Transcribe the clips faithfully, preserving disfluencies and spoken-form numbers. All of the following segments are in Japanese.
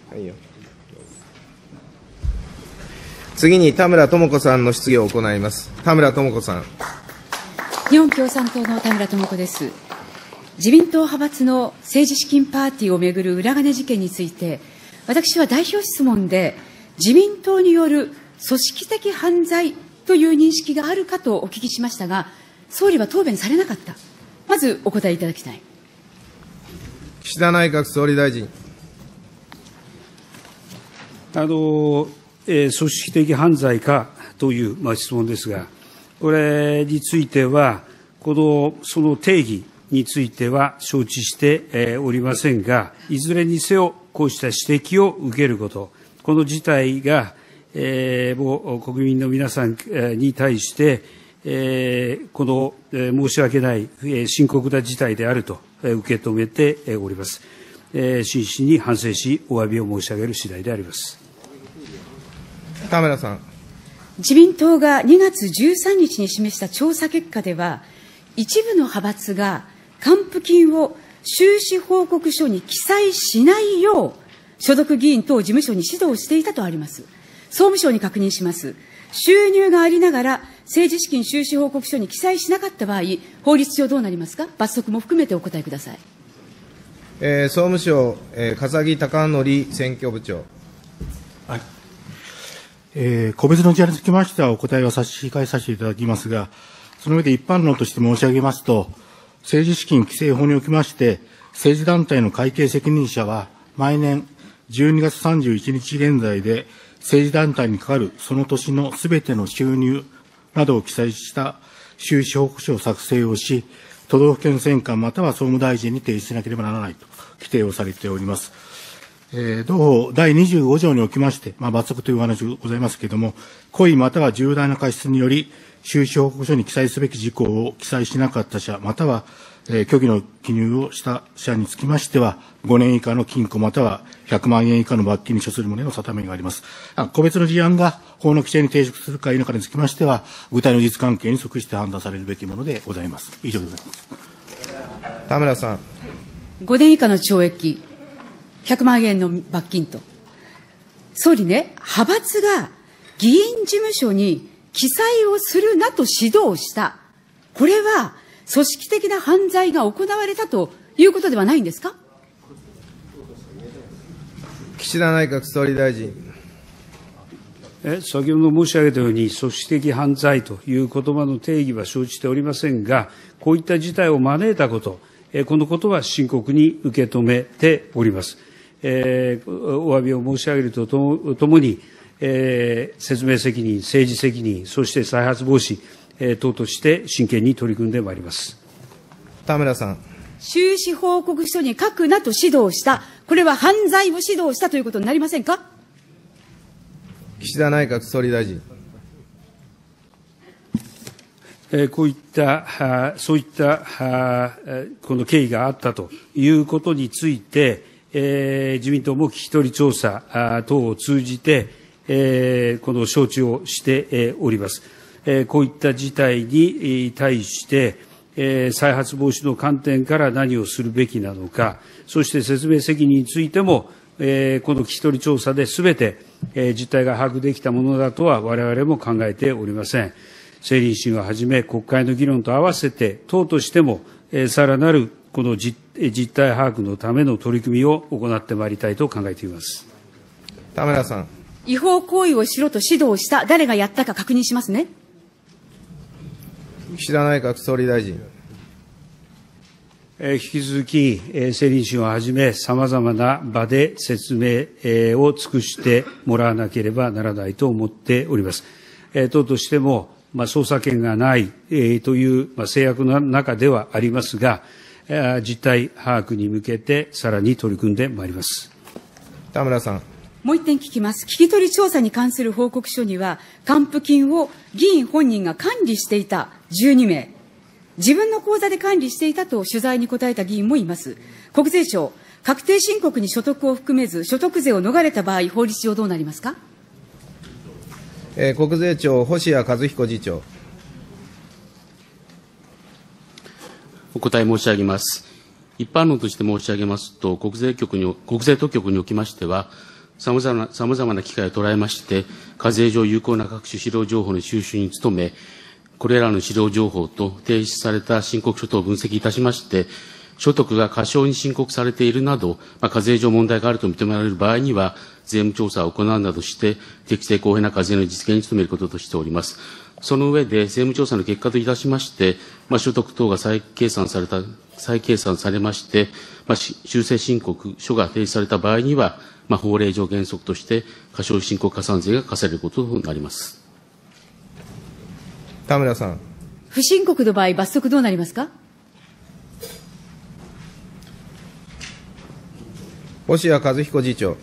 はいよ。次に田村智子さんの質疑を行います。田村智子さん。 日本共産党の田村智子です。自民党派閥の政治資金パーティーをめぐる裏金事件について、私は代表質問で、自民党による組織的犯罪という認識があるかとお聞きしましたが、総理は答弁されなかった。まずお答えいただきたい。 岸田内閣総理大臣。 あの、えー、組織的犯罪かという、まあ、質問ですが、これについては、この、その定義については承知して、えー、おりませんが、いずれにせよ、こうした指摘を受けること、この事態が、えー、もう国民の皆さんに対して、えー、この、えー、申し訳ない、えー、深刻な事態であると、えー、受け止めております。えー、真摯に反省し、お詫びを申し上げる次第であります。 田村さん。 自民党がにがつじゅうさんにちに示した調査結果では、一部の派閥が還付金を収支報告書に記載しないよう、所属議員等事務所に指導していたとあります。総務省に確認します。収入がありながら政治資金収支報告書に記載しなかった場合、法律上どうなりますか。罰則も含めてお答えください。 えー、総務省、えー、笠木貴則選挙部長。 はい。えー、個別の事案につきましてはお答えを差し控えさせていただきますが、その上で一般論として申し上げますと、政治資金規正法におきまして、政治団体の会計責任者は、毎年じゅうにがつさんじゅういちにち現在で、政治団体にかかるその年のすべての収入などを記載した収支報告書を作成をし、都道府県選管または総務大臣に提出しなければならないと規定をされております。えー、同法だいにじゅうごじょうにおきまして、まあ、罰則というお話がございますけれども、故意または重大な過失により、収支報告書に記載すべき事項を記載しなかった者、または、えー、虚偽の記入をした者につきましては、ごねん以下の禁錮またはひゃくまんえん以下の罰金に処する旨の定めがあります。個別の事案が法の規定に抵触するか否かにつきましては、具体の実関係に即して判断されるべきものでございます。以上でございます。 田村さん。 ごねん以下の懲役、ひゃくまんえんの罰金と。総理ね、派閥が議員事務所に記載をするなと指導した。これは組織的な犯罪が行われたということではないんですか。 岸田内閣総理大臣。 え先ほど申し上げたように、組織的犯罪という言葉の定義は生じておりませんが、こういった事態を招いたこと、えこのことは深刻に受け止めております。えー、お詫びを申し上げるとともに、えー、説明責任、政治責任、そして再発防止、えー、等として真剣に取り組んでまいります。 田村さん。 収支報告書に書くなと指導した。これは犯罪を指導したということになりませんか。 岸田内閣総理大臣。 えー、こういった、そういったこの経緯があったということについて、えー、自民党も聞き取り調査等を通じて、えー、この承知をしております。えー、こういった事態に対して、えー、再発防止の観点から何をするべきなのか、そして説明責任についても、えー、この聞き取り調査ですべて、えー、実態が把握できたものだとは我々も考えておりません。政倫審をはじめ国会の議論と合わせて党としても、えー、さらなるこの実実態把握のための取り組みを行ってまいりたいと考えています。 田村さん。 違法行為をしろと指導した、誰がやったか確認しますね。 岸田内閣総理大臣。 えー、引き続き、えー、政倫審をはじめ、さまざまな場で説明、えー、を尽くしてもらわなければならないと思っております。えー、党としても、まあ、捜査権がない、えー、という、まあ、制約の中ではありますが、実態把握に向けてさらに取り組んでまいります。 田村さん。 もう一点聞きます。聞き取り調査に関する報告書には、還付金を議員本人が管理していたじゅうにめい、自分の口座で管理していたと取材に答えた議員もいます。国税庁、確定申告に所得を含めず、所得税を逃れた場合、法律上どうなりますか。 えー、国税庁、星谷和彦次長。 お答え申し上げます。一般論として申し上げますと、国税局に、国税当局におきましては、 さまざまな、様々な機会を捉えまして、課税上有効な各種資料情報の収集に努め、これらの資料情報と提出された申告書等を分析いたしまして、所得が過少に申告されているなど、まあ、課税上問題があると認められる場合には、税務調査を行うなどして、適正公平な課税の実現に努めることとしております。その上で、税務調査の結果といたしまして、まあ、所得等が再計算された、再計算されまして、まあ、修正申告書が提出された場合には、まあ、法令上原則として、過少申告加算税が課されることとなります。 田村さん。 不申告の場合、罰則どうなりますか。 星谷和彦次長。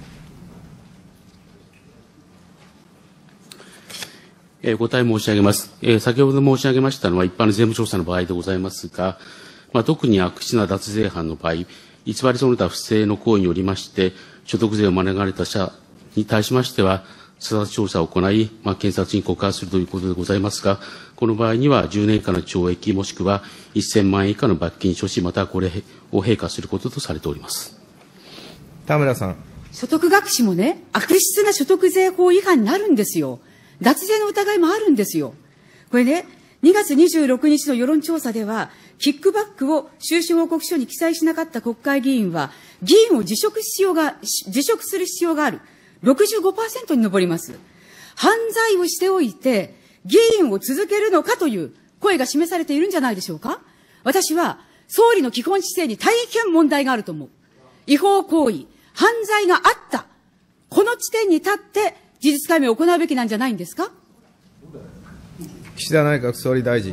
えー、お答え申し上げます。えー、先ほど申し上げましたのは一般の税務調査の場合でございますが、まあ、特に悪質な脱税犯の場合、偽りその他不正の行為によりまして、所得税を免れた者に対しましては、査察調査を行い、まあ、検察に告発するということでございますが、この場合にはじゅうねん以下の懲役もしくはせんまんえん以下の罰金処置、またはこれを併科することとされております。 田村さん。 所得隠しもね、悪質な所得税法違反になるんですよ。脱税の疑いもあるんですよ。これね、にがつにじゅうろくにちの世論調査では、キックバックを収支報告書に記載しなかった国会議員は、議員を辞職必要が、辞職する必要がある。ろくじゅうごパーセント に上ります。犯罪をしておいて、議員を続けるのかという声が示されているんじゃないでしょうか。私は、総理の基本姿勢に大変問題があると思う。違法行為、犯罪があった。この地点に立って、事実解明を行うべきなんじゃないんですか。 岸田内閣総理大臣。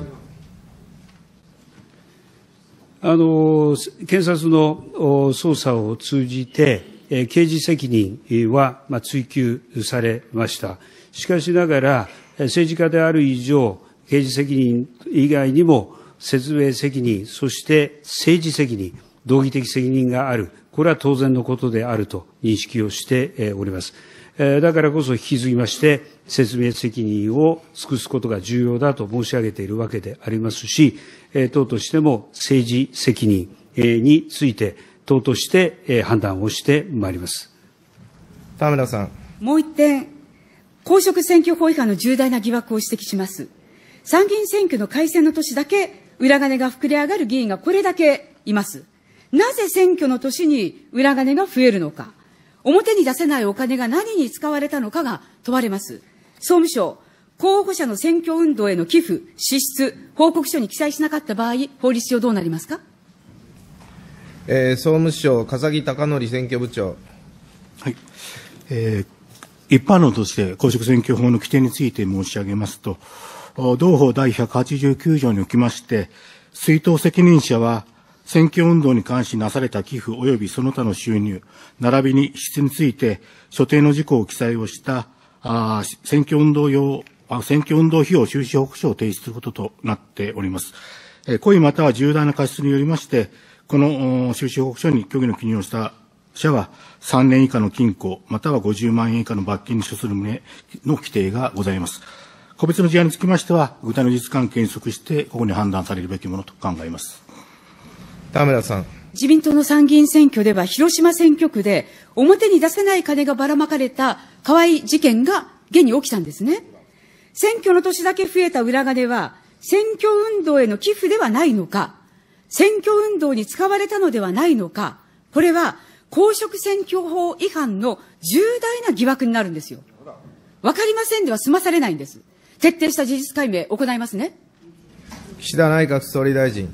あの、検察の捜査を通じて、刑事責任は追及されました。しかしながら、政治家である以上、刑事責任以外にも、説明責任、そして政治責任、道義的責任がある。これは当然のことであると認識をしております。だからこそ引き継ぎまして、説明責任を尽くすことが重要だと申し上げているわけでありますし、党としても政治責任について、党として判断をしてまいります。 田村さん。 もう一点、公職選挙法違反の重大な疑惑を指摘します。参議院選挙の改選の年だけ、裏金が膨れ上がる議員がこれだけいます。なぜ選挙の年に裏金が増えるのか。表に出せないお金が何に使われたのかが問われます。総務省、候補者の選挙運動への寄付、支出、報告書に記載しなかった場合、法律上どうなりますか。 えー、総務省、笠木貴則選挙部長。 はい。えー、一般論として公職選挙法の規定について申し上げますと、同法第ひゃくはちじゅうきゅう条におきまして、出納責任者は、選挙運動に関しなされた寄付及びその他の収入、並びに支出について、所定の事項を記載をした、あ選挙運動用、あ選挙運動費用収支報告書を提出することとなっております。えー、故意または重大な過失によりまして、この収支報告書に虚偽の記入をした者は、さんねん以下の禁錮、またはごじゅうまんえん以下の罰金に処する旨の規定がございます。個別の事案につきましては、具体の実関係に即して、ここに判断されるべきものと考えます。 田村さん。 自民党の参議院選挙では、広島選挙区で、表に出せない金がばらまかれた河合事件が現に起きたんですね。選挙の年だけ増えた裏金は、選挙運動への寄付ではないのか、選挙運動に使われたのではないのか、これは公職選挙法違反の重大な疑惑になるんですよ。わかりませんでは済まされないんです。徹底した事実解明行いますね。 岸田内閣総理大臣。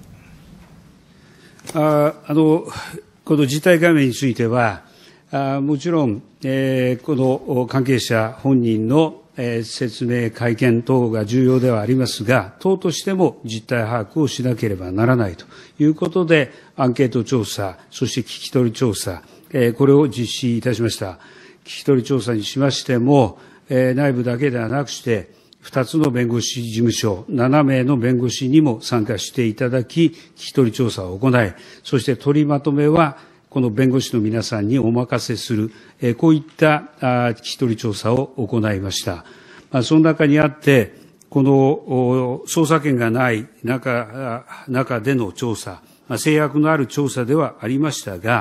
ああのこの実態解明については、あもちろん、えー、この関係者本人の、えー、説明、会見等が重要ではありますが、党としても実態把握をしなければならないということで、アンケート調査、そして聞き取り調査、えー、これを実施いたしました。聞き取り調査にしましても、えー、内部だけではなくして、二つの弁護士事務所、七名の弁護士にも参加していただき、聞き取り調査を行い、そして取りまとめは、この弁護士の皆さんにお任せする、えー、こういったあ聞き取り調査を行いました。まあ、その中にあって、この捜査権がない中中での調査、まあ、制約のある調査ではありましたが、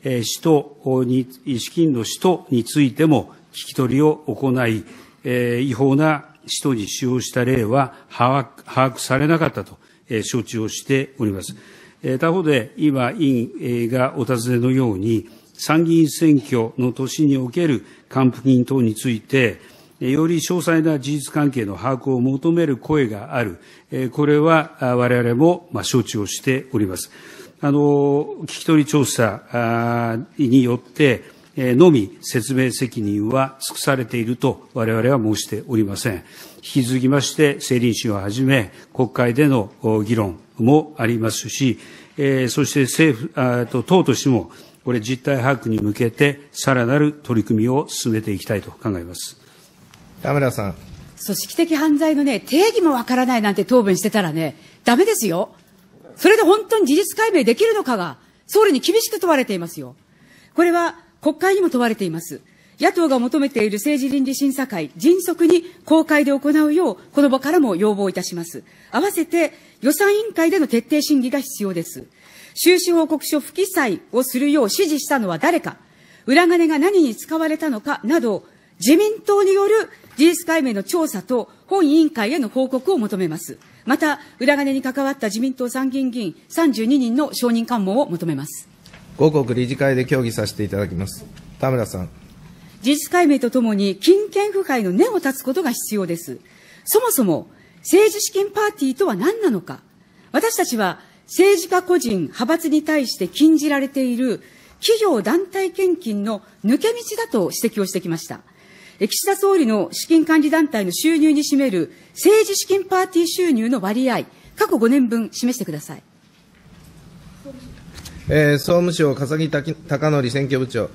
えー、使途に、資金の使途についても聞き取りを行い、えー、違法な使途に使用した例は把握、把握されなかったと、えー、承知をしております。えー、他方で、今、委員がお尋ねのように、参議院選挙の年における還付金等について、より詳細な事実関係の把握を求める声がある。これは我々も承知をしております。あの、聞き取り調査によってのみ説明責任は尽くされていると我々は申しておりません。引き続きまして政倫審をはじめ国会での議論もありますし、そして政府、党としてもこれ実態把握に向けてさらなる取り組みを進めていきたいと考えます。 田村さん。 組織的犯罪のね、定義もわからないなんて答弁してたらね、ダメですよ。それで本当に事実解明できるのかが、総理に厳しく問われていますよ。これは国会にも問われています。野党が求めている政治倫理審査会、迅速に公開で行うよう、この場からも要望いたします。合わせて予算委員会での徹底審議が必要です。収支報告書不記載をするよう指示したのは誰か、裏金が何に使われたのかなど、自民党による事実解明の調査と本委員会への報告を求めます。また、裏金に関わった自民党参議院議員さんじゅうににんの証人喚問を求めます。 五国理事会で協議させていただきます。田村さん。 事実解明とともに金権腐敗の根を断つことが必要です。そもそも政治資金パーティーとは何なのか。私たちは政治家個人、派閥に対して禁じられている企業団体献金の抜け道だと指摘をしてきました。岸田総理の資金管理団体の収入に占める政治資金パーティー収入の割合、過去ごねんぶん示してください。 えー、総務省、笠木貴則選挙部長。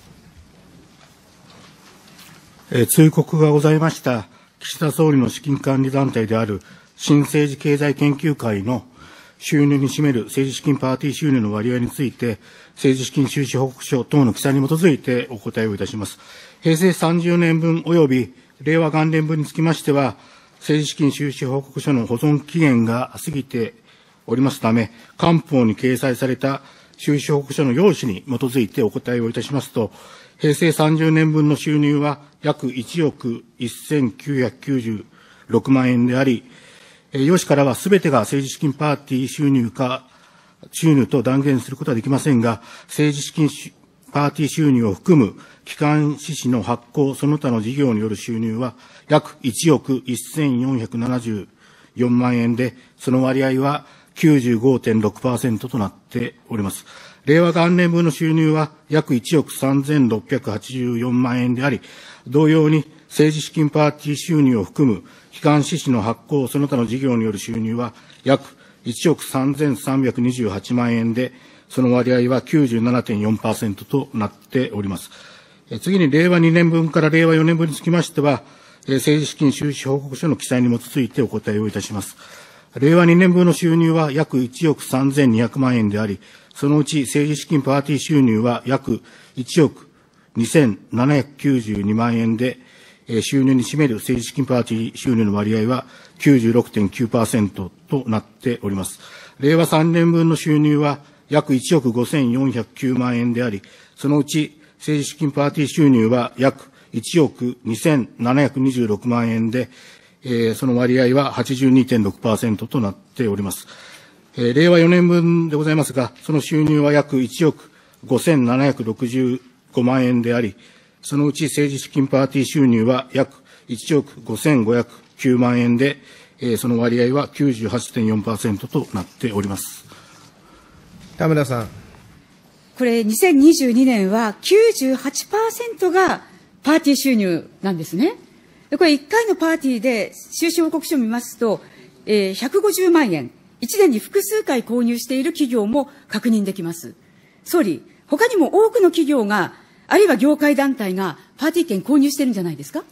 えー、通告がございました岸田総理の資金管理団体である新政治経済研究会の収入に占める政治資金パーティー収入の割合について、政治資金収支報告書等の記載に基づいてお答えをいたします。平成さんじゅうねんぶん及び令和元年分につきましては、政治資金収支報告書の保存期限が過ぎておりますため、官報に掲載された収支報告書の要旨に基づいてお答えをいたしますと、平成さんじゅうねんぶんの収入は約いちおくせんきゅうひゃくきゅうじゅうろくまんえんであり、要旨からはすべてが政治資金パーティー収入か、収入と断言することはできませんが、政治資金パーティー収入を含む機関紙紙の発行、その他の事業による収入は約いちおくせんよんひゃくななじゅうよんまんえんで、その割合は きゅうじゅうごてんろくパーセント となっております。令和元年分の収入は約いちおくさんぜんろっぴゃくはちじゅうよんまんえんであり、同様に政治資金パーティー収入を含む機関紙紙の発行、その他の事業による収入は約いちおくさんぜんさんびゃくにじゅうはちまんえんで、その割合は きゅうじゅうななてんよんパーセント となっております。次に令和にねんぶんから令和よねんぶんにつきましては、政治資金収支報告書の記載に基づいてお答えをいたします。令和にねんぶんの収入は約いちおくさんぜんにひゃくまんえんであり、そのうち政治資金パーティー収入は約いちおくにせんななひゃくきゅうじゅうにまんえんで、収入に占める政治資金パーティー収入の割合は きゅうじゅうろくてんきゅうパーセント となっております。令和さんねんぶんの収入は約いちおくごせんよんひゃくきゅうまんえんであり、そのうち政治資金パーティー収入は約いちおくにせんななひゃくにじゅうろくまんえんで、えー、その割合は はちじゅうにてんろくパーセント となっております。えー、令和よねんぶんでございますが、その収入は約いちおくごせんななひゃくろくじゅうごまんえんであり、そのうち政治資金パーティー収入は約いちおくごせんごひゃくきゅうまんえんで、えー、その割合は きゅうじゅうはちてんよんパーセント となっております。 田村さん。 これ、にせんにじゅうにねんは きゅうじゅうはちパーセント がパーティー収入なんですね。でこれいっかいのパーティーで収支報告書を見ますと、えー、ひゃくごじゅうまんえん、いちねんに複数回購入している企業も確認できます。総理、他にも多くの企業が、あるいは業界団体がパーティー券購入してるんじゃないですか。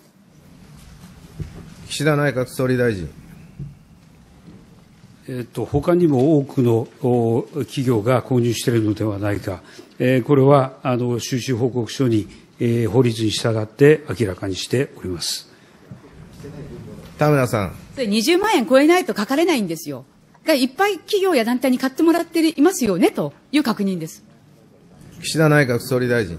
岸田内閣総理大臣。 えっと、他にも多くの企業が購入しているのではないか、えー、これはあの収支報告書に、えー、法律に従って明らかにしております。 田村さん。 それにじゅうまんえん超えないと書かれないんですよ。がいっぱい企業や団体に買ってもらっていますよねという確認です。 岸田内閣総理大臣。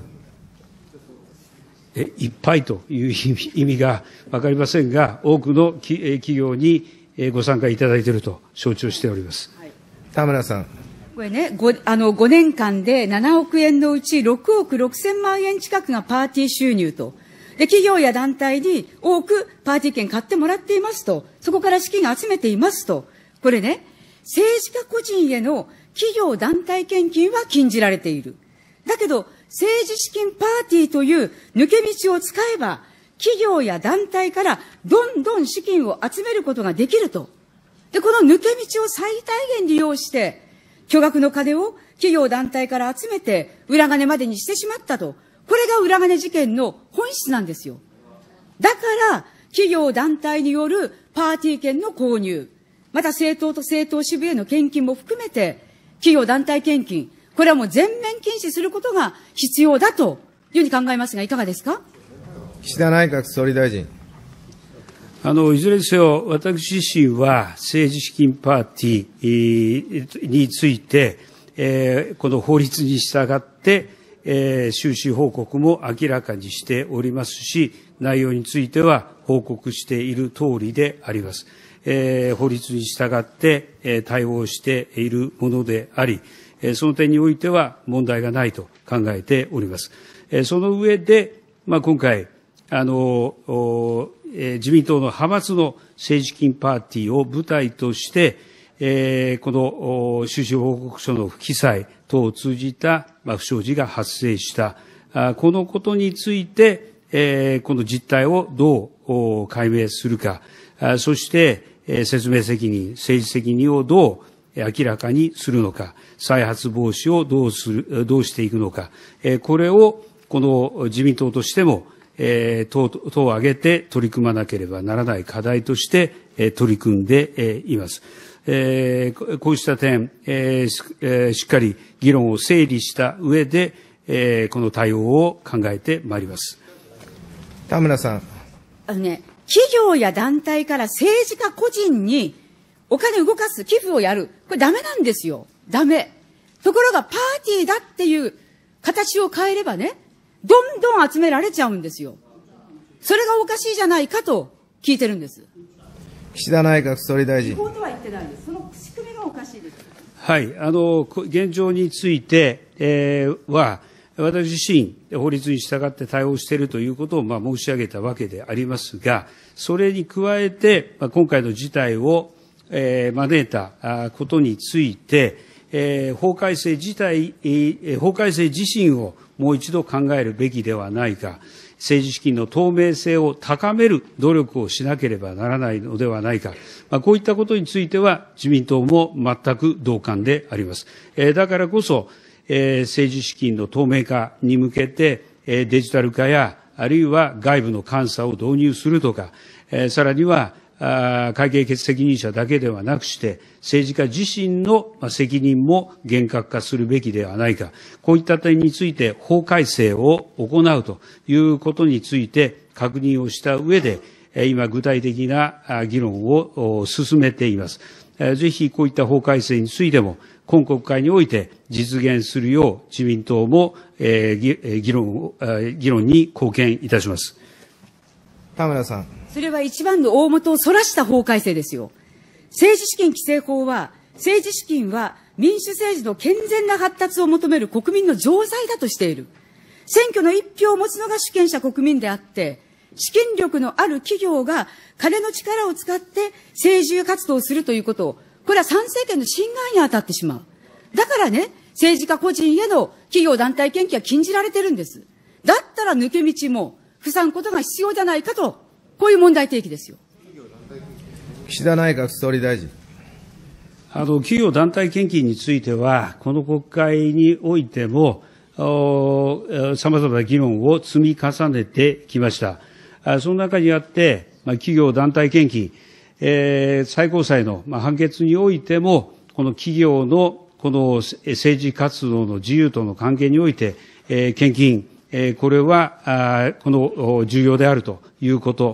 えいっぱいという意味意味が分かりませんが、多くのき企業にご参加いただいていると承知をしております。 田村さん。 これね、ご, あのごねんかんでななおくえんのうちろくおくろくせんまんえん近くがパーティー収入と。で、企業や団体に多くパーティー券買ってもらっていますと。そこから資金を集めていますと。これね、政治家個人への企業団体献金は禁じられている。だけど、政治資金パーティーという抜け道を使えば、企業や団体からどんどん資金を集めることができると。で、この抜け道を最大限利用して、巨額の金を企業団体から集めて裏金までにしてしまったと。これが裏金事件の本質なんですよ。だから、企業団体によるパーティー券の購入、また政党と政党支部への献金も含めて、企業団体献金、これはもう全面禁止することが必要だというふうに考えますが、いかがですか。 岸田内閣総理大臣。 あの、いずれにせよ、私自身は政治資金パーティーについて、えー、この法律に従って、えー、収支報告も明らかにしておりますし、内容については報告している通りであります。えー、法律に従って、えー、対応しているものであり、えー、その点においては問題がないと考えております。えー、その上で、まあ、今回、あの、えー、自民党の派閥の政治資金パーティーを舞台として、えー、この収支報告書の不記載等を通じた、まあ、不祥事が発生した、あこのことについて、えー、この実態をどう解明するか、あそして、えー、説明責任、政治責任をどう明らかにするのか、再発防止をどうする、どうしていくのか、えー、これをこの自民党としても、えー、党, 党を挙げて取り組まなければならない課題として、えー、取り組んで、えー、います。えー、こうした点、えーえー、しっかり議論を整理した上で、えー、この対応を考えてまいります。 田村さん。 あのね、企業や団体から政治家個人にお金を動かす寄付をやる。これダメなんですよ。ダメ。ところがパーティーだっていう形を変えればね、どんどん集められちゃうんですよ。それがおかしいじゃないかと聞いてるんです。 岸田内閣総理大臣。 違法とは言ってないです。その仕組みがおかしいです。 はい、あの、現状について、えー、は、私自身、法律に従って対応しているということを、まあ、申し上げたわけでありますが、それに加えて、まあ、今回の事態を、えー、招いたことについて、えー、法改正自体、えー、法改正自身をもう一度考えるべきではないか、政治資金の透明性を高める努力をしなければならないのではないか、まあ、こういったことについては自民党も全く同感であります。えー、だからこそ、えー、政治資金の透明化に向けて、えー、デジタル化や、あるいは外部の監査を導入するとか、えー、さらには、あ会計責任者だけではなくして、政治家自身の責任も厳格化するべきではないか、こういった点について法改正を行うということについて確認をした上で、今具体的な議論を進めています。ぜひこういった法改正についても、今国会において実現するよう自民党も議論、議論に貢献いたします。 田村さん。 それは一番の大元をそらした法改正ですよ。政治資金規正法は、政治資金は民主政治の健全な発達を求める国民の常在だとしている。選挙の一票を持つのが主権者国民であって、資金力のある企業が金の力を使って政治活動をするということを、これは参政権の侵害に当たってしまう。だからね、政治家個人への企業団体献金は禁じられてるんです。だったら抜け道も塞ぐことが必要じゃないかと、こういう問題提起ですよ。 岸田内閣総理大臣。 あの、企業団体献金については、この国会においても、さまざまな議論を積み重ねてきました。その中にあって、まあ、企業団体献金、えー、最高裁の、まあ、判決においても、この企業のこの政治活動の自由との関係において、えー、献金、えー、これは、あこの重要であるということ、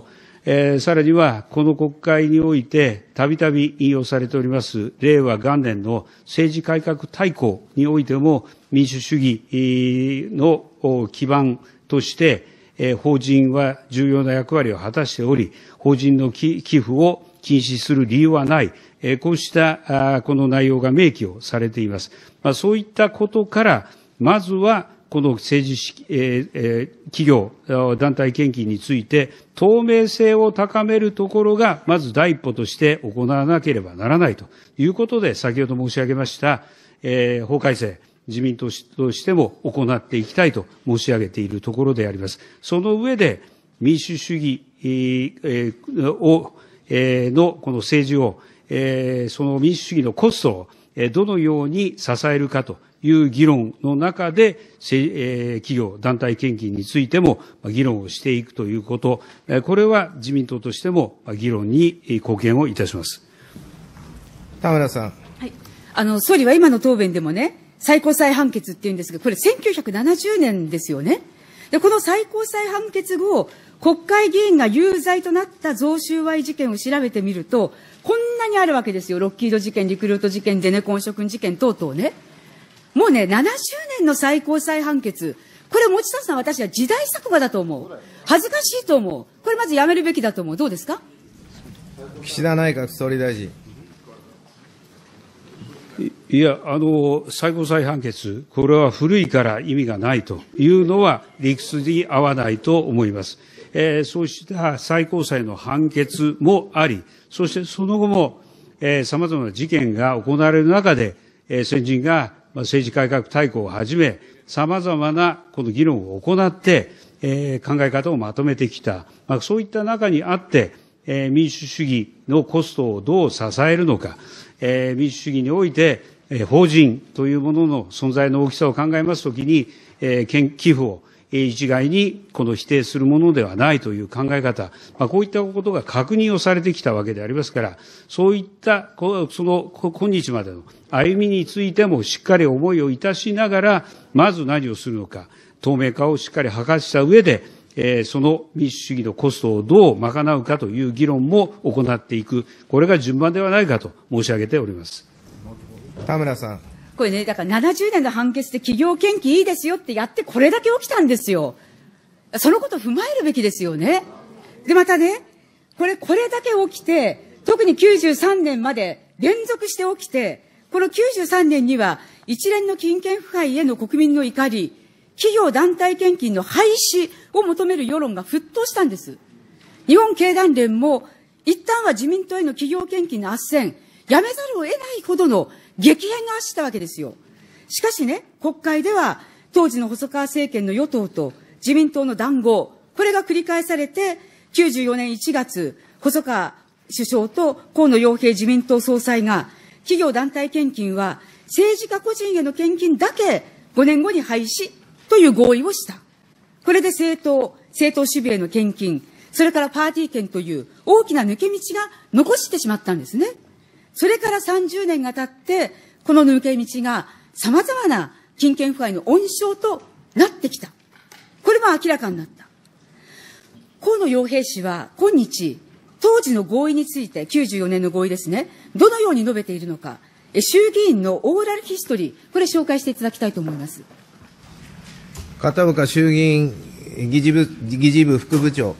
えー、さらには、この国会において、たびたび引用されております、令和元年の政治改革大綱においても、民主主義の基盤として、えー、法人は重要な役割を果たしており、法人の寄付を禁止する理由はない、えー、こうしたあこの内容が明記をされています。まあ、そういったことから、まずは、この政治、えーえー、企業、団体献金について、透明性を高めるところが、まず第一歩として行わなければならないということで、先ほど申し上げました、えー、法改正、自民党としても行っていきたいと申し上げているところであります。その上で、民主主義、えー、を、えー、のこの政治を、えー、その民主主義のコストを、えー、どのように支えるかという議論の中で、えー、企業、団体献金についても議論をしていくということ、これは自民党としても議論に貢献をいたします。 田村さん。 はい。あの、総理は今の答弁でもね、最高裁判決っていうんですが、これせんきゅうひゃくななじゅうねんですよね。で、この最高裁判決後、国会議員が有罪となった贈収賄事件を調べてみると、こんなにあるわけですよ。ロッキード事件、リクルート事件、ゼネコン諸君事件等々ね。もうね、ななじゅうねんの最高裁判決、これ、持田さん、私は時代錯誤だと思う。恥ずかしいと思う。これまずやめるべきだと思う。どうですか。 岸田内閣総理大臣。 いや、あの、最高裁判決、これは古いから意味がないというのは理屈に合わないと思います。えー、そうした最高裁の判決もあり、そしてその後も、えー、様々な事件が行われる中で、えー、先人が政治改革大綱をはじめ、様々なこの議論を行って、えー、考え方をまとめてきた。まあ、そういった中にあって、えー、民主主義のコストをどう支えるのか、えー、民主主義において、えー、法人というものの存在の大きさを考えますときに、えー、寄付を一概にこの否定するものではないという考え方、まあ、こういったことが確認をされてきたわけでありますから、そういったその今日までの歩みについてもしっかり思いをいたしながら、まず何をするのか、透明化をしっかり図した上で、えー、その民主主義のコストをどう賄うかという議論も行っていく、これが順番ではないかと申し上げております。 田村さん。 これね、だからななじゅうねんの判決で企業献金いいですよってやってこれだけ起きたんですよ。そのことを踏まえるべきですよね。で、またね、これ、これだけ起きて、特にきゅうじゅうさんねんまで連続して起きて、このきゅうじゅうさんねんには一連の金権腐敗への国民の怒り、企業団体献金の廃止を求める世論が沸騰したんです。日本経団連も一旦は自民党への企業献金の斡旋、やめざるを得ないほどの激変が走ったわけですよ。しかしね、国会では当時の細川政権の与党と自民党の談合、これが繰り返されて、きゅうじゅうよねんいちがつ、細川首相と河野洋平自民党総裁が、企業団体献金は政治家個人への献金だけごねんごに廃止という合意をした。これで政党、政党支部への献金、それからパーティー券という大きな抜け道が残してしまったんですね。それからさんじゅうねんが経って、この抜け道が様々な金権腐敗の温床となってきた。これも明らかになった。河野洋平氏は今日、当時の合意について、きゅうじゅうよねんの合意ですね、どのように述べているのか、衆議院のオーラルヒストリー、これ紹介していただきたいと思います。 片岡衆議院議事部、議事部副部長。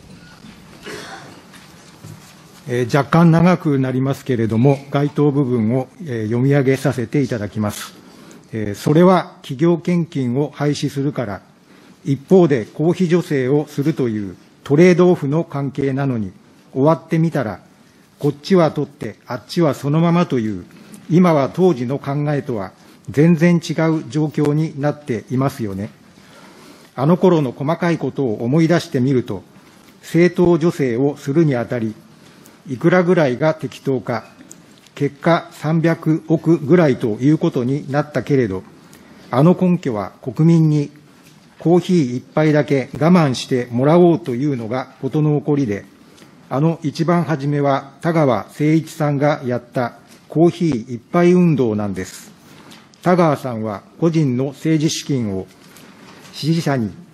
えー、若干長くなりますけれども、該当部分を、えー、読み上げさせていただきます。えー、それは企業献金を廃止するから、一方で公費助成をするというトレードオフの関係なのに、終わってみたら、こっちは取って、あっちはそのままという、今は当時の考えとは全然違う状況になっていますよね。あの頃の細かいことを思い出してみると、政党助成をするにあたり、いくらぐらいが適当か、結果さんびゃくおくぐらいということになったけれど、あの根拠は国民にコーヒー一杯だけ我慢してもらおうというのが事の起こりで、あの一番初めは田川誠一さんがやったコーヒー一杯運動なんです。田川さんは個人の政治資金を支持者に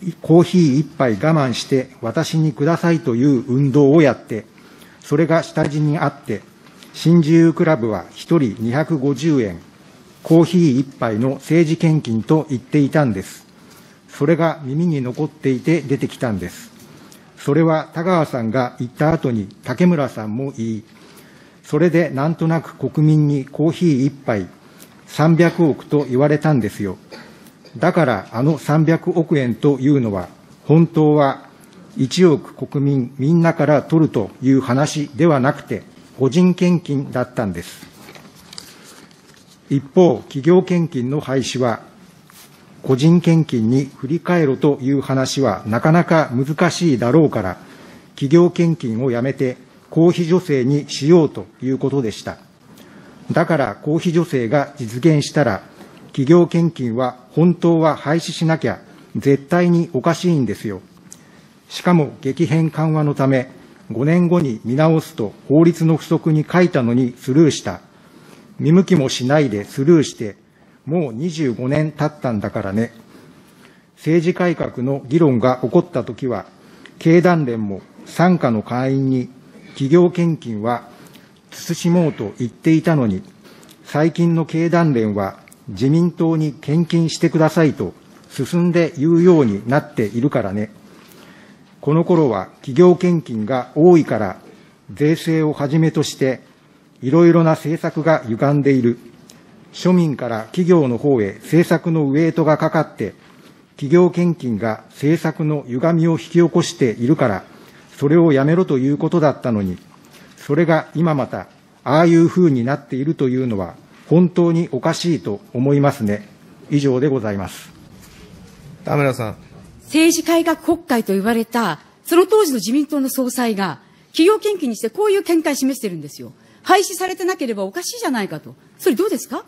コーヒー一杯我慢して私にくださいという運動をやって、それが下地にあって、新自由クラブはひとりにひゃくごじゅうえん、コーヒー一杯の政治献金と言っていたんです。それが耳に残っていて出てきたんです。それは田川さんが言った後に竹村さんも言い、それでなんとなく国民にコーヒー一杯さんびゃくおくと言われたんですよ。だからあのさんびゃくおくえんというのは、本当はいちおく国民みんなから取るという話ではなくて、個人献金だったんです。一方、企業献金の廃止は、個人献金に振り返ろという話はなかなか難しいだろうから、企業献金をやめて公費助成にしようということでした。だから公費助成が実現したら、企業献金は本当は廃止しなきゃ絶対におかしいんですよ。しかも激変緩和のため、ごねんごに見直すと法律の付則に書いたのにスルーした。見向きもしないでスルーして、もうにじゅうごねん経ったんだからね。政治改革の議論が起こったときは、経団連も傘下の会員に企業献金は慎もうと言っていたのに、最近の経団連は自民党に献金してくださいと進んで言うようになっているからね。この頃は企業献金が多いから、税制をはじめとしていろいろな政策が歪んでいる。庶民から企業の方へ政策のウエイトがかかって、企業献金が政策の歪みを引き起こしているから、それをやめろということだったのに、それが今また、ああいうふうになっているというのは、本当におかしいと思いますね。以上でございます。 田村さん。 政治改革国会と言われた、その当時の自民党の総裁が、企業献金にしてこういう見解を示しているんですよ。廃止されてなければおかしいじゃないかと。それどうですか？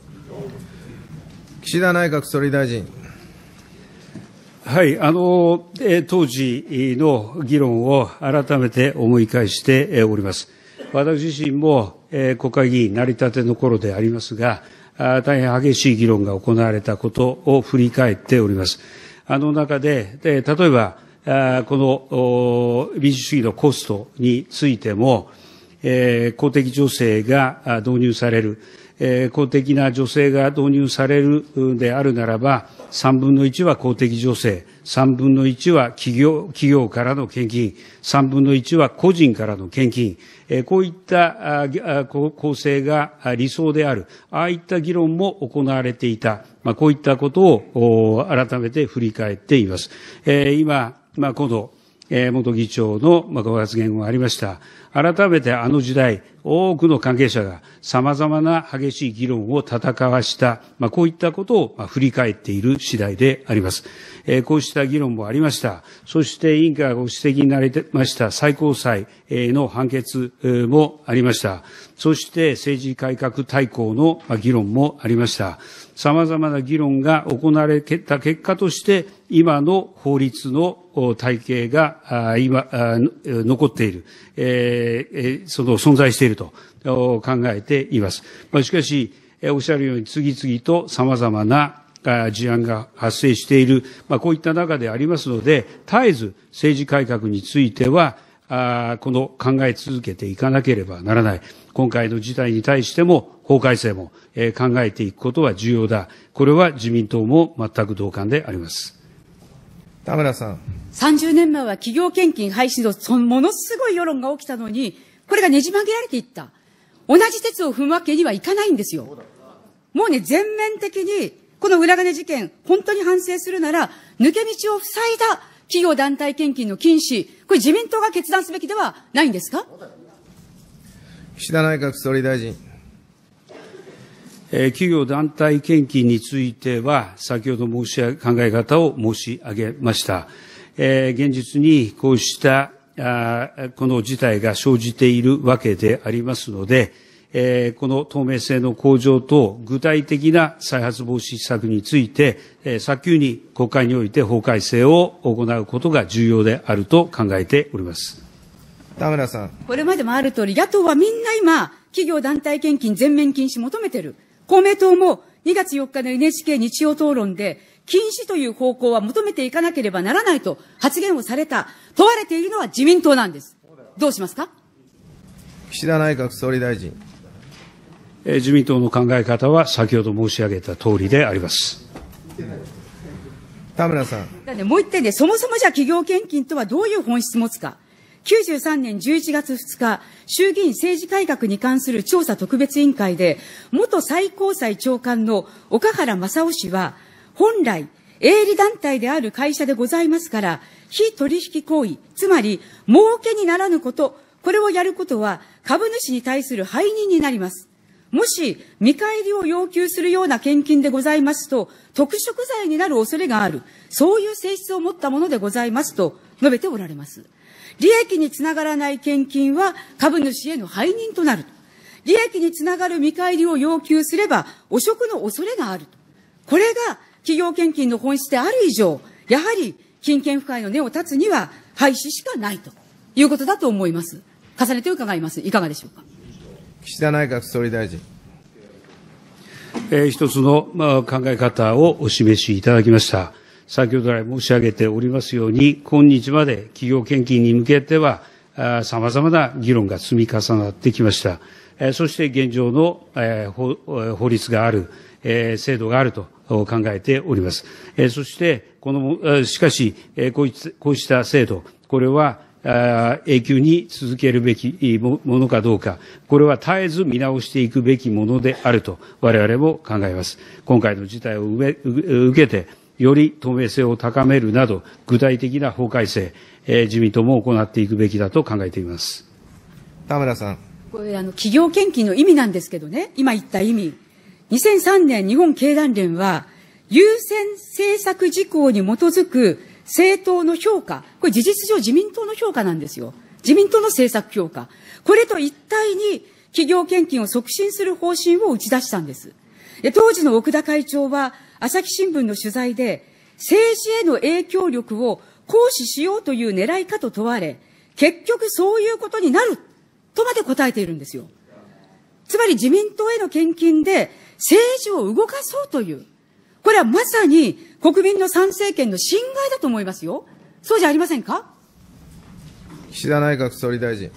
岸田内閣総理大臣。 はい、あの、えー、当時の議論を改めて思い返しております。私自身も、えー、国会議員成り立ての頃でありますが、あ大変激しい議論が行われたことを振り返っております。あの中で、で例えば、あこの民主主義のコストについても、えー、公的助成が導入される、えー、公的な助成が導入されるであるならば、さんぶんのいちは公的助成、さんぶんのいちは企業、企業からの献金、さんぶんのいちは個人からの献金、えー、こういったあ構成が理想である、ああいった議論も行われていた、まあ、こういったことを改めて振り返っています。えー、今、まあ、今度、えー、元議長の、まあ、ご発言がありました。改めてあの時代、多くの関係者が様々な激しい議論を戦わした、まあ、こういったことを、まあ、振り返っている次第であります。えー、こうした議論もありました。そして委員会がご指摘になりました最高裁の判決もありました。そして政治改革大綱の議論もありました。様々な議論が行われた結果として、今の法律の体系が今残っている、えー、その存在していると考えています。しかし、おっしゃるように次々と様々な事案が発生している、まあ、こういった中でありますので、絶えず政治改革については、あこの考え続けていかなければならない。今回の事態に対しても、法改正も、えー、考えていくことは重要だ。これは自民党も全く同感であります。 田村さん。 さんじゅうねんまえは企業献金廃止のそのものすごい世論が起きたのに、これがねじ曲げられていった。同じ鉄を踏むわけにはいかないんですよ。もうね、全面的に、この裏金事件、本当に反省するなら、抜け道を塞いだ企業団体献金の禁止、これ自民党が決断すべきではないんですか？ 岸田内閣総理大臣。 えー、企業団体献金については、先ほど申し上げ、考え方を申し上げました。えー、現実にこうしたあこの事態が生じているわけでありますので、えー、この透明性の向上と具体的な再発防止策について、えー、早急に国会において法改正を行うことが重要であると考えております。 田村さん。 これまでもある通り、野党はみんな今、企業団体献金全面禁止求めてる。公明党もにがつよっかの エヌエイチケー 日曜討論で、 禁止という方向は求めていかなければならないと発言をされた、問われているのは自民党なんです。どうしますか。 岸田内閣総理大臣。 えー、自民党の考え方は先ほど申し上げた通りであります。 田村さん。 だね、もう一点で、そもそもじゃ企業献金とはどういう本質持つか。きゅうじゅうさんねんじゅういちがつふつか、衆議院政治改革に関する調査特別委員会で、元最高裁長官の岡原正夫氏は、本来、営利団体である会社でございますから、非取引行為、つまり、儲けにならぬこと、これをやることは、株主に対する背任になります。もし、見返りを要求するような献金でございますと、特色罪になる恐れがある、そういう性質を持ったものでございますと述べておられます。利益につながらない献金は株主への背任となる。利益につながる見返りを要求すれば汚職の恐れがある。これが企業献金の本質である以上、やはり金権不快の根を断つには廃止しかないということだと思います。重ねて伺います。いかがでしょうか。 岸田内閣総理大臣。 えー、一つの、まあ、考え方をお示しいただきました。先ほど来申し上げておりますように、今日まで企業献金に向けては、さまざまな議論が積み重なってきました。えー、そして現状の、えー、法, 法律がある、えー、制度があると考えております。えー、そして、この、しかし、えー、こういった、こうした制度、これは、永久に続けるべきものかどうか、これは絶えず見直していくべきものであると、我々も考えます。今回の事態を受けて、より透明性を高めるなど、具体的な法改正、えー、自民党も行っていくべきだと考えています。 田村さん。 これ、あの、企業献金の意味なんですけどね、今言った意味。にせんさんねん日本経団連は、優先政策事項に基づく政党の評価、これ事実上自民党の評価なんですよ。自民党の政策評価。これと一体に企業献金を促進する方針を打ち出したんです。で、当時の奥田会長は、朝日新聞の取材で、政治への影響力を行使しようという狙いかと問われ、結局そういうことになるとまで答えているんですよ。つまり自民党への献金で政治を動かそうという、これはまさに国民の参政権の侵害だと思いますよ。そうじゃありませんか。 岸田内閣総理大臣。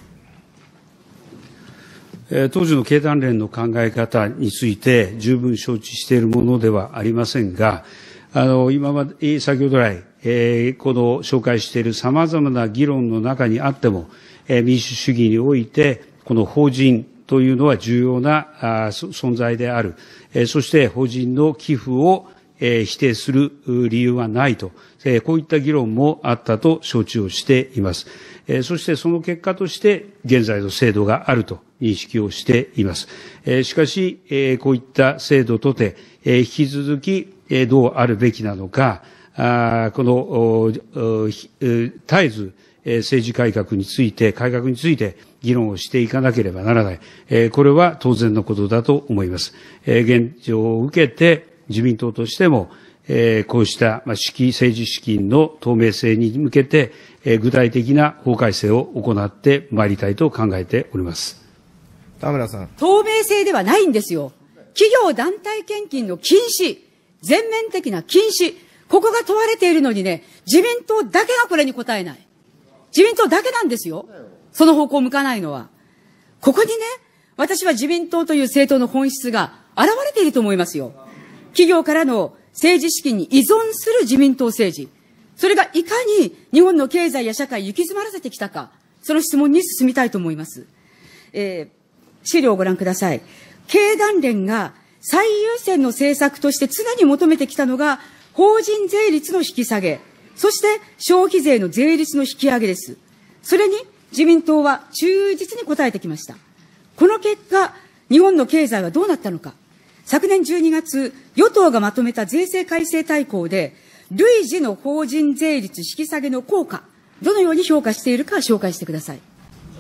当時の経団連の考え方について十分承知しているものではありませんが、あの、今まで、先ほど来、えー、この紹介している様々な議論の中にあっても、えー、民主主義において、この法人というのは重要なあ存在である。えー、そして法人の寄付を、えー、否定する理由はないと、えー、こういった議論もあったと承知をしています。えー、そしてその結果として、現在の制度があると認識をしています。えー、しかし、えー、こういった制度とて、えー、引き続き、えー、どうあるべきなのか、あこの、絶えず、えー、政治改革について、改革について議論をしていかなければならない。えー、これは当然のことだと思います。えー、現状を受けて、自民党としても、えー、こうした、まあ、資金、政治資金の透明性に向けて、えー、具体的な法改正を行ってまいりたいと考えております。 田村さん。 透明性ではないんですよ。企業団体献金の禁止、全面的な禁止、ここが問われているのにね、自民党だけがこれに答えない。自民党だけなんですよ。その方向を向かないのは。ここにね、私は自民党という政党の本質が現れていると思いますよ。企業からの政治資金に依存する自民党政治。それがいかに日本の経済や社会を行き詰まらせてきたか、その質問に進みたいと思います。えー、資料をご覧ください。経団連が最優先の政策として常に求めてきたのが、法人税率の引き下げ、そして消費税の税率の引き上げです。それに自民党は忠実に応えてきました。この結果、日本の経済はどうなったのか。昨年じゅうにがつ、与党がまとめた税制改正大綱で、累次の法人税率引き下げの効果、どのように評価しているか紹介してください。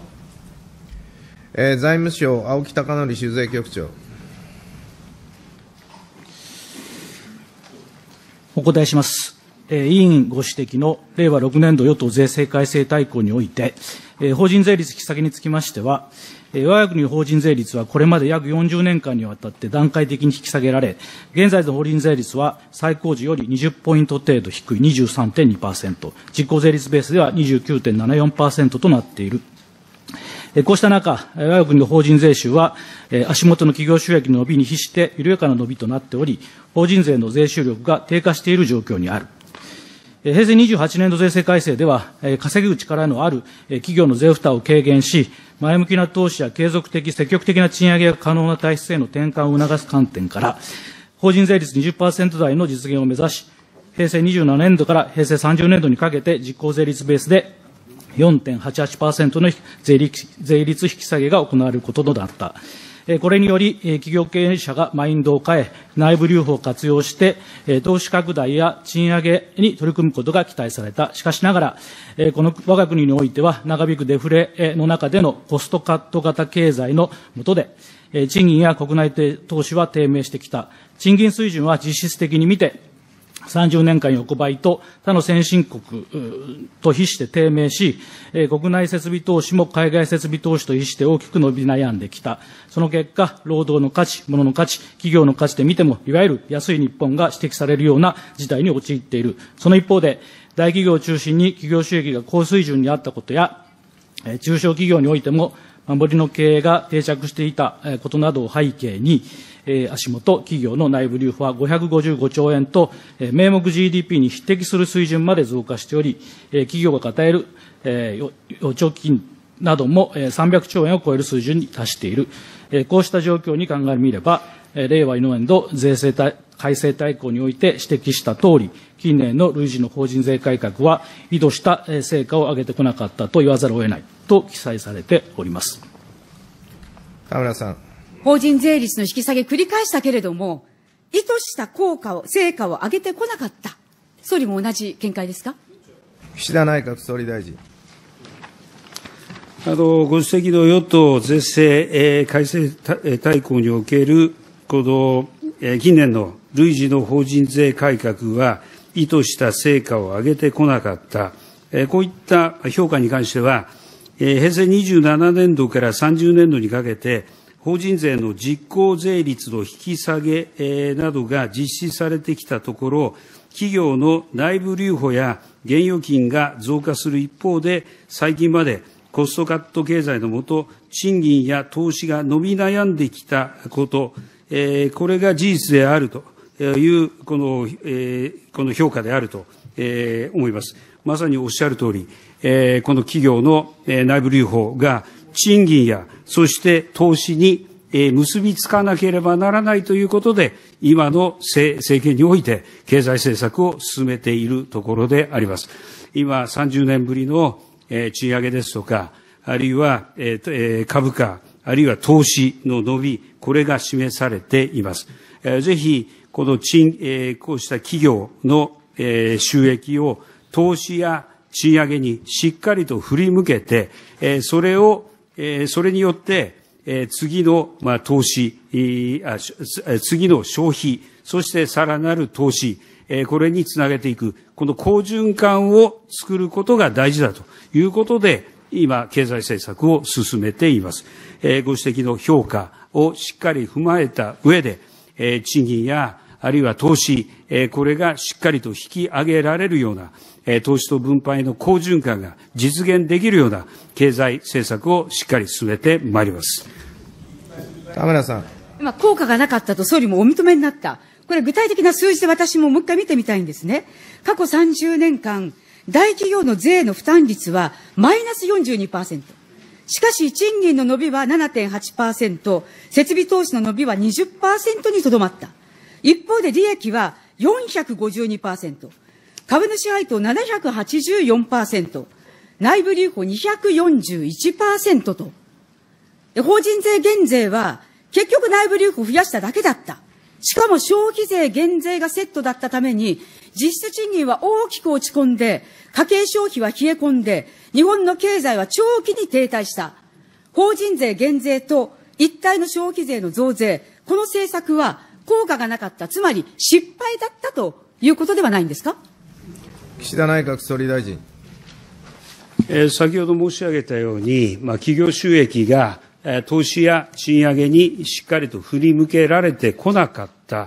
えー、財務省、青木貴則酒税局長。 お答えします。 えー、委員ご指摘のれいわろくねんど与党税制改正大綱において、えー、法人税率引き下げにつきましては、えー、我が国の法人税率はこれまで約よんじゅうねんかんにわたって段階的に引き下げられ、現在の法人税率は最高時よりにじゅっポイント程度低い にじゅうさんてんにパーセント、実効税率ベースでは にじゅうきゅうてんななよんパーセント となっている。こうした中、我が国の法人税収は、足元の企業収益の伸びに比して緩やかな伸びとなっており、法人税の税収力が低下している状況にある。平成にじゅうはちねんど税制改正では、稼ぐ力のある企業の税負担を軽減し、前向きな投資や継続的、積極的な賃上げが可能な体質への転換を促す観点から、法人税率 にじゅっパーセント 台の実現を目指し、平成にじゅうななねんどから平成さんじゅうねんどにかけて実効税率ベースで よんてんはちはちパーセント の税率、税率引き下げが行われることとなった。これにより、企業経営者がマインドを変え、内部留保を活用して、投資拡大や賃上げに取り組むことが期待された。しかしながら、この我が国においては、長引くデフレの中でのコストカット型経済の下で、賃金や国内投資は低迷してきた。賃金水準は実質的に見て、さんじゅうねんかん横ばいと他の先進国と比して低迷し、国内設備投資も海外設備投資と比して大きく伸び悩んできた。その結果、労働の価値、物の価値、企業の価値で見ても、いわゆる安い日本が指摘されるような事態に陥っている。その一方で、大企業を中心に企業収益が高水準にあったことや、中小企業においても、守りの経営が定着していたことなどを背景に、足元企業の内部留保はごひゃくごじゅうごちょうえんと、名目 ジーディーピー に匹敵する水準まで増加しており、企業が抱える預貯金などもさんびゃくちょうえんを超える水準に達している。こうした状況に鑑みれば、れいわよねんど税制改正大綱において指摘したとおり、近年の累次の法人税改革は意図した成果を上げてこなかったと言わざるを得ないと記載されております。 田村さん。 法人税率の引き下げ繰り返したけれども、意図した効果を、成果を上げてこなかった。総理も同じ見解ですか。 岸田内閣総理大臣。 あの、ご指摘の与党税制、えー、改正大綱における、この、えー、近年の累次の法人税改革は、意図した成果を上げてこなかった。えー、こういった評価に関しては、えー、平成にじゅうななねんどからさんじゅうねんどにかけて、法人税の実効税率の引き下げ、えー、などが実施されてきたところ、企業の内部留保や現預金が増加する一方で、最近までコストカット経済のもと、賃金や投資が伸び悩んできたこと、えー、これが事実であるという、この、えー、この評価であると、えー、思います。まさにおっしゃるとおり、えー、この企業の、えー、内部留保が賃金や、そして投資に、えー、結びつかなければならないということで、今の政権において経済政策を進めているところであります。今、さんじゅうねんぶりの、えー、賃上げですとか、あるいは、えーえー、株価、あるいは投資の伸び、これが示されています。えー、ぜひ、この賃、えー、こうした企業の、えー、収益を投資や賃上げにしっかりと振り向けて、えー、それを、えー、それによって、えー、次の、まあ、投資、あ、次の消費、そしてさらなる投資、えー、これにつなげていく、この好循環を作ることが大事だということで、今、経済政策を進めています。えー、ご指摘の評価をしっかり踏まえた上で、えー、賃金や、あるいは投資、えー、これがしっかりと引き上げられるような、えー、投資と分配の好循環が実現できるような経済政策をしっかり進めてまいります。 田村さん。 今、効果がなかったと総理もお認めになった。これ具体的な数字で私ももう一回見てみたいんですね。過去さんじゅうねんかん、大企業の税の負担率はマイナス よんじゅうにパーセント。しかし、賃金の伸びは ななてんはちパーセント、設備投資の伸びは にじゅっパーセント にとどまった。一方で利益は よんひゃくごじゅうにパーセント、株主配当 ななひゃくはちじゅうよんパーセント、内部留保 にひゃくよんじゅういちパーセント と。法人税減税は結局内部留保を増やしただけだった。しかも消費税減税がセットだったために、実質賃金は大きく落ち込んで、家計消費は冷え込んで、日本の経済は長期に停滞した。法人税減税と一体の消費税の増税、この政策は効果がなかった、つまり失敗だったということではないんですか。 岸田内閣総理大臣。 えー、先ほど申し上げたように、まあ、企業収益が、えー、投資や賃上げにしっかりと振り向けられてこなかった。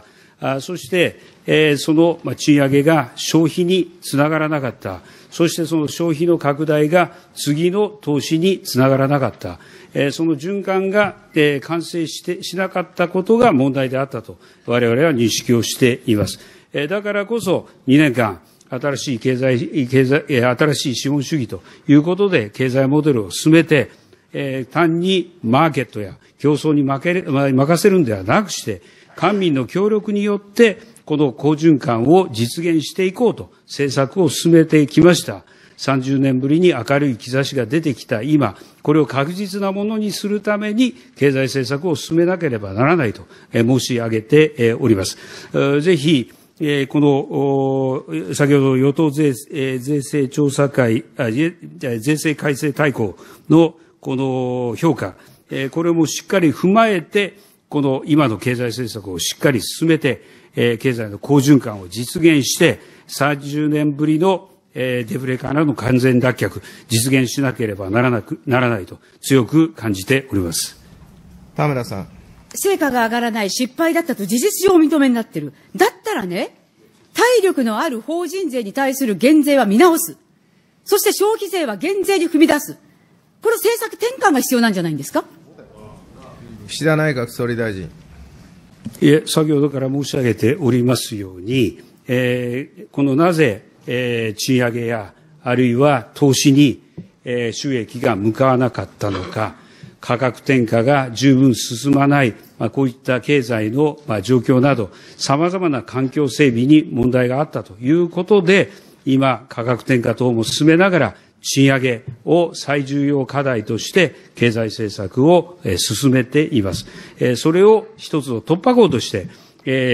あそして、えー、その、まあ、賃上げが消費につながらなかった。そしてその消費の拡大が次の投資につながらなかった。えー、その循環が、えー、完成してしなかったことが問題であったと我々は認識をしています。えー、だからこそにねんかん、新しい経済、経済、新しい資本主義ということで経済モデルを進めて、えー、単にマーケットや競争に負ける、任せるんではなくして、官民の協力によって、この好循環を実現していこうと政策を進めてきました。さんじゅうねんぶりに明るい兆しが出てきた今、これを確実なものにするために経済政策を進めなければならないと申し上げております。ぜひ、この、先ほど与党税、税制調査会、税制改正大綱のこの評価、これもしっかり踏まえて、この今の経済政策をしっかり進めて、経済の好循環を実現して、さんじゅうねんぶりのデフレからの完全脱却、実現しなければならなく、ならないと強く感じております。 田村さん。 成果が上がらない失敗だったと事実上お認めになっている。だったらね、体力のある法人税に対する減税は見直す。そして消費税は減税に踏み出す。これ政策転換が必要なんじゃないんですか。 岸田内閣総理大臣。 いえ、先ほどから申し上げておりますように、えー、このなぜ、えー、賃上げや、あるいは投資に、えー、収益が向かわなかったのか、価格転嫁が十分進まない、まあ、こういった経済の、まあ、状況など、様々な環境整備に問題があったということで、今、価格転嫁等も進めながら、賃上げを最重要課題として経済政策を進めています。それを一つの突破口として、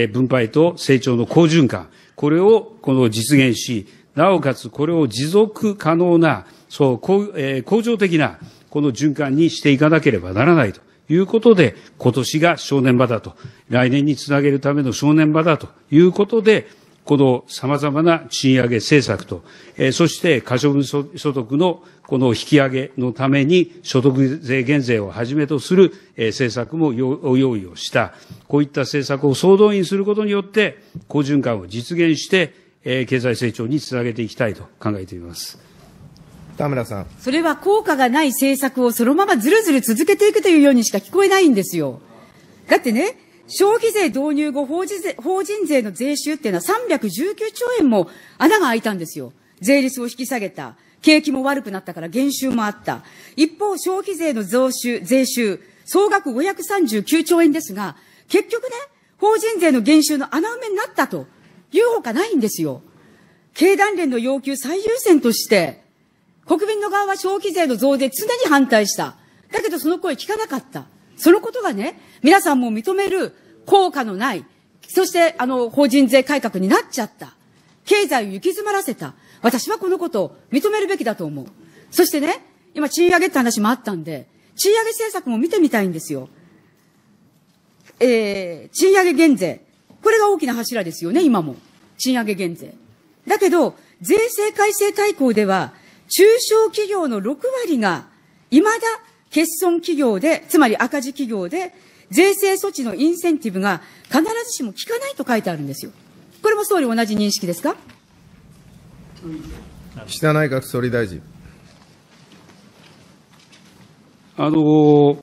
分配と成長の好循環、これをこの実現し、なおかつこれを持続可能な、そう、恒常的なこの循環にしていかなければならないということで、今年が正念場だと、来年につなげるための正念場だということで、この様々な賃上げ政策と、えー、そして可処分所得のこの引き上げのために所得税減税をはじめとする、えー、政策も用意をした。こういった政策を総動員することによって、好循環を実現して、えー、経済成長につなげていきたいと考えています。 田村さん。 それは効果がない政策をそのままずるずる続けていくというようにしか聞こえないんですよ。だってね、消費税導入後、法人税、法人税の税収っていうのはさんびゃくじゅうきゅうちょうえんも穴が開いたんですよ。税率を引き下げた。景気も悪くなったから減収もあった。一方、消費税の増収、税収、総額ごひゃくさんじゅうきゅうちょうえんですが、結局ね、法人税の減収の穴埋めになったというほかないんですよ。経団連の要求最優先として、国民の側は消費税の増税常に反対した。だけどその声聞かなかった。そのことがね、皆さんも認める効果のない、そしてあの法人税改革になっちゃった。経済を行き詰まらせた。私はこのことを認めるべきだと思う。そしてね、今賃上げって話もあったんで、賃上げ政策も見てみたいんですよ。えー、賃上げ減税。これが大きな柱ですよね、今も。賃上げ減税。だけど、税制改正大綱では、中小企業のろくわりが、未だ欠損企業で、つまり赤字企業で、税制措置のインセンティブが必ずしも効かないと書いてあるんですよ。これも総理同じ認識ですか。 岸田内閣総理大臣。 あの、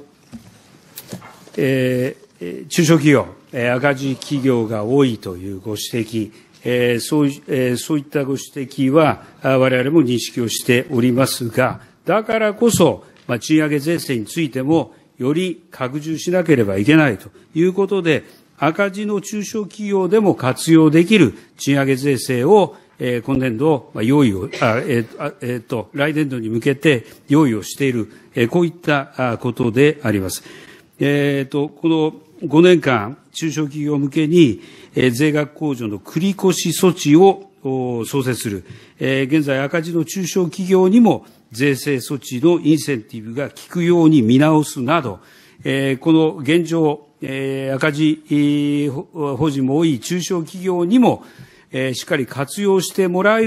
えー、中小企業、えー、赤字企業が多いというご指摘、えーそうえー、そういったご指摘は、我々も認識をしておりますが、だからこそ、まあ、賃上げ税制についても、より拡充しなければいけないということで、赤字の中小企業でも活用できる賃上げ税制を、えー、今年度、まあ、用意を、あえーえー、と、来年度に向けて用意をしている、えー、こういったことであります。えー、と、このごねんかん、中小企業向けに、えー、税額控除の繰り越し措置を創設する。えー、現在赤字の中小企業にも税制措置のインセンティブが効くように見直すなど、えー、この現状、えー、赤字、えー、法人も多い中小企業にも、えー、しっかり活用してもらえる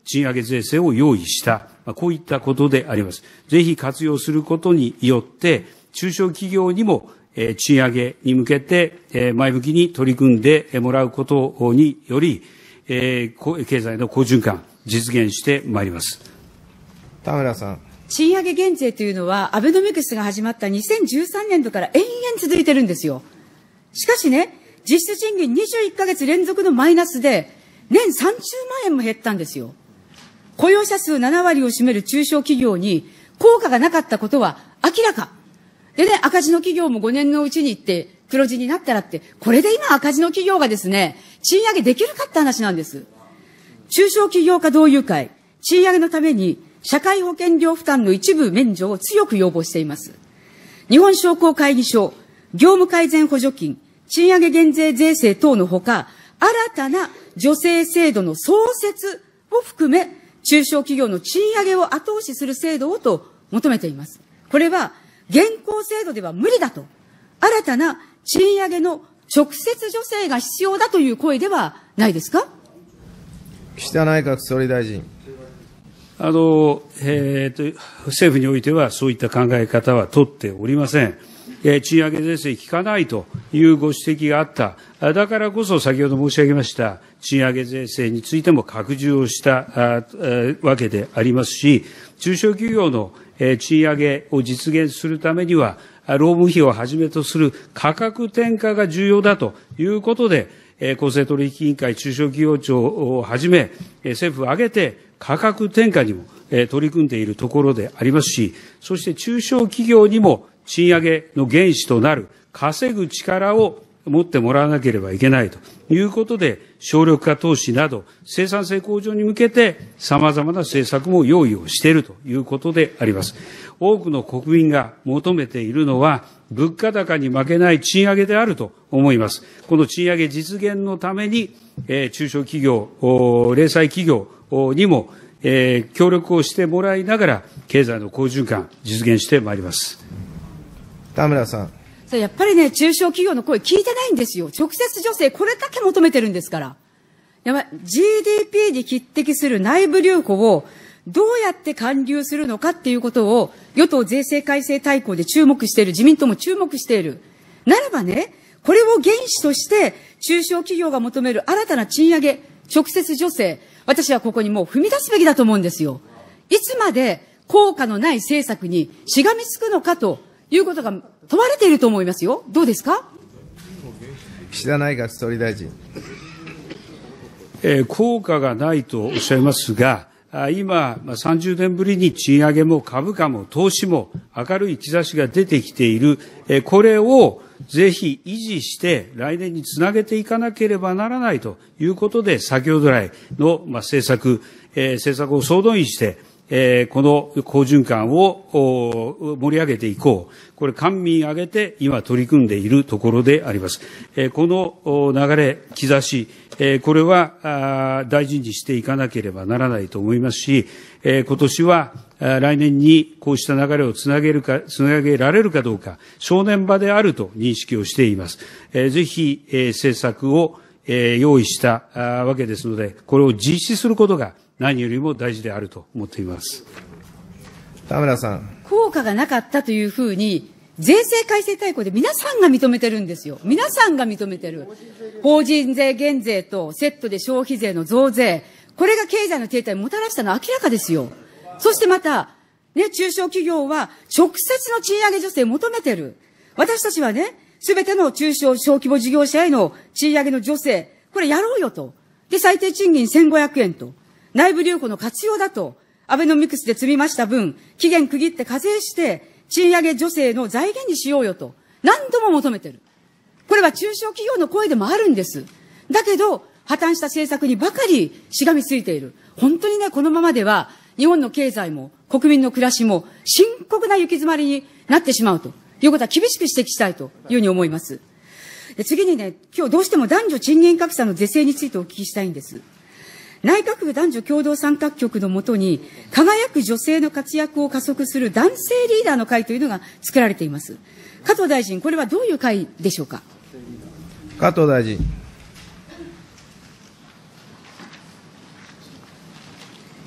賃上げ税制を用意した、こういったことであります。ぜひ活用することによって、中小企業にも賃上げに向けて前向きに取り組んでもらうことにより、経済の好循環、実現してまいります。 田村さん。 賃上げ減税というのは、アベノミクスが始まったにせんじゅうさんねんどから延々続いてるんですよ。しかしね、実質賃金にじゅういっかげつ連続のマイナスで、年さんじゅうまんえんも減ったんですよ。雇用者数ななわりを占める中小企業に効果がなかったことは明らか。でね、赤字の企業もごねんのうちに行って黒字になったらって、これで今赤字の企業がですね、賃上げできるかって話なんです。中小企業家同友会、賃上げのために社会保険料負担の一部免除を強く要望しています。日本商工会議所、業務改善補助金、賃上げ減税税制等のほか、新たな助成制度の創設を含め、中小企業の賃上げを後押しする制度をと求めています。これは現行制度では無理だと、新たな賃上げの直接助成が必要だという声ではないですか。 岸田内閣総理大臣。 あの、えー、と政府においてはそういった考え方は取っておりません。えー、賃上げ税制効かないというご指摘があった。だからこそ先ほど申し上げました賃上げ税制についても拡充をしたあわけでありますし、中小企業の賃上げを実現するためには、労務費をはじめとする価格転嫁が重要だということで、公正取引委員会中小企業庁をはじめ、政府を挙げて価格転嫁にも取り組んでいるところでありますし、そして中小企業にも賃上げの原資となる稼ぐ力を持ってもらわなければいけないということで、省力化投資など生産性向上に向けて様々な政策も用意をしているということであります。多くの国民が求めているのは、物価高に負けない賃上げであると思います。この賃上げ実現のために、えー、中小企業、零細企業にも、えー、協力をしてもらいながら、経済の好循環、実現してまいります。 田村さん。 やっぱりね、中小企業の声聞いてないんですよ。直接助成、これだけ求めてるんですから。やばい、ジーディーピー に匹敵する内部留保をどうやって還流するのかっていうことを、与党税制改正大綱で注目している、自民党も注目している。ならばね、これを原資として、中小企業が求める新たな賃上げ、直接助成、私はここにもう踏み出すべきだと思うんですよ。いつまで効果のない政策にしがみつくのかということが問われていると思いますよ。どうですか。 岸田内閣総理大臣。 えー、効果がないとおっしゃいますが、今、さんじゅうねんぶりに賃上げも株価も投資も明るい兆しが出てきている、これをぜひ維持して来年につなげていかなければならないということで、先ほど来の政策、政策を総動員して、この好循環を盛り上げていこう。これ、官民挙げて今取り組んでいるところであります。この流れ、兆し、これは大事にしていかなければならないと思いますし、今年は来年にこうした流れをつなげるか、つなげられるかどうか、正念場であると認識をしています。ぜひ政策を用意したわけですので、これを実施することが何よりも大事であると思っています。 田村さん。 効果がなかったというふうに、税制改正大綱で皆さんが認めてるんですよ。皆さんが認めてる。法人税減税とセットで消費税の増税。これが経済の停滞をもたらしたのは明らかですよ。そしてまた、ね、中小企業は直接の賃上げ助成を求めてる。私たちはね、すべての中小小規模事業者への賃上げの助成、これやろうよと。で、最低賃金せんごひゃくえんと。内部留保の活用だと。アベノミクスで積みました分、期限区切って課税して、賃上げ助成の財源にしようよと。何度も求めてる。これは中小企業の声でもあるんです。だけど、破綻した政策にばかりしがみついている。本当にね、このままでは、日本の経済も国民の暮らしも深刻な行き詰まりになってしまうということは厳しく指摘したいというふうに思います。で、次にね、今日どうしても男女賃金格差の是正についてお聞きしたいんです。内閣府男女共同参画局のもとに、輝く女性の活躍を加速する男性リーダーの会というのが作られています。加藤大臣、これはどういう会でしょうか。 加藤大臣。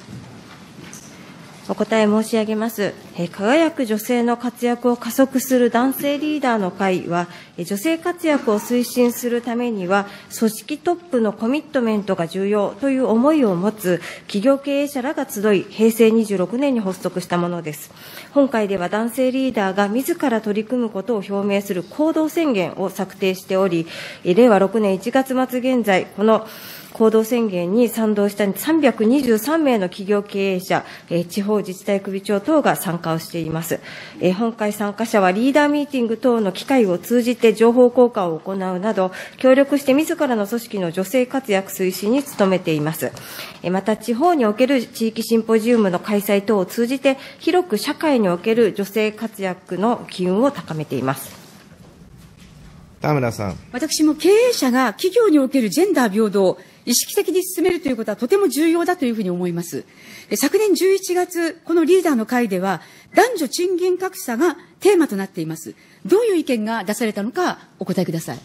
お答え申し上げます。えー、輝く女性の活躍を加速する男性リーダーの会は、えー、女性活躍を推進するためには、組織トップのコミットメントが重要という思いを持つ企業経営者らが集い、へいせいにじゅうろくねんに発足したものです。本会では男性リーダーが自ら取り組むことを表明する行動宣言を策定しており、れいわろくねんいちがつまつ現在、この行動宣言に賛同したさんびゃくにじゅうさんめいの企業経営者、地方自治体首長等が参加をしています。本会参加者はリーダーミーティング等の機会を通じて情報交換を行うなど、協力して自らの組織の女性活躍推進に努めています。また、地方における地域シンポジウムの開催等を通じて、広く社会における女性活躍の機運を高めています。 田村さん。 私も経営者が企業におけるジェンダー平等を意識的に進めるということはとても重要だというふうに思います。昨年じゅういちがつ、このリーダーの会では男女賃金格差がテーマとなっています。どういう意見が出されたのかお答えください。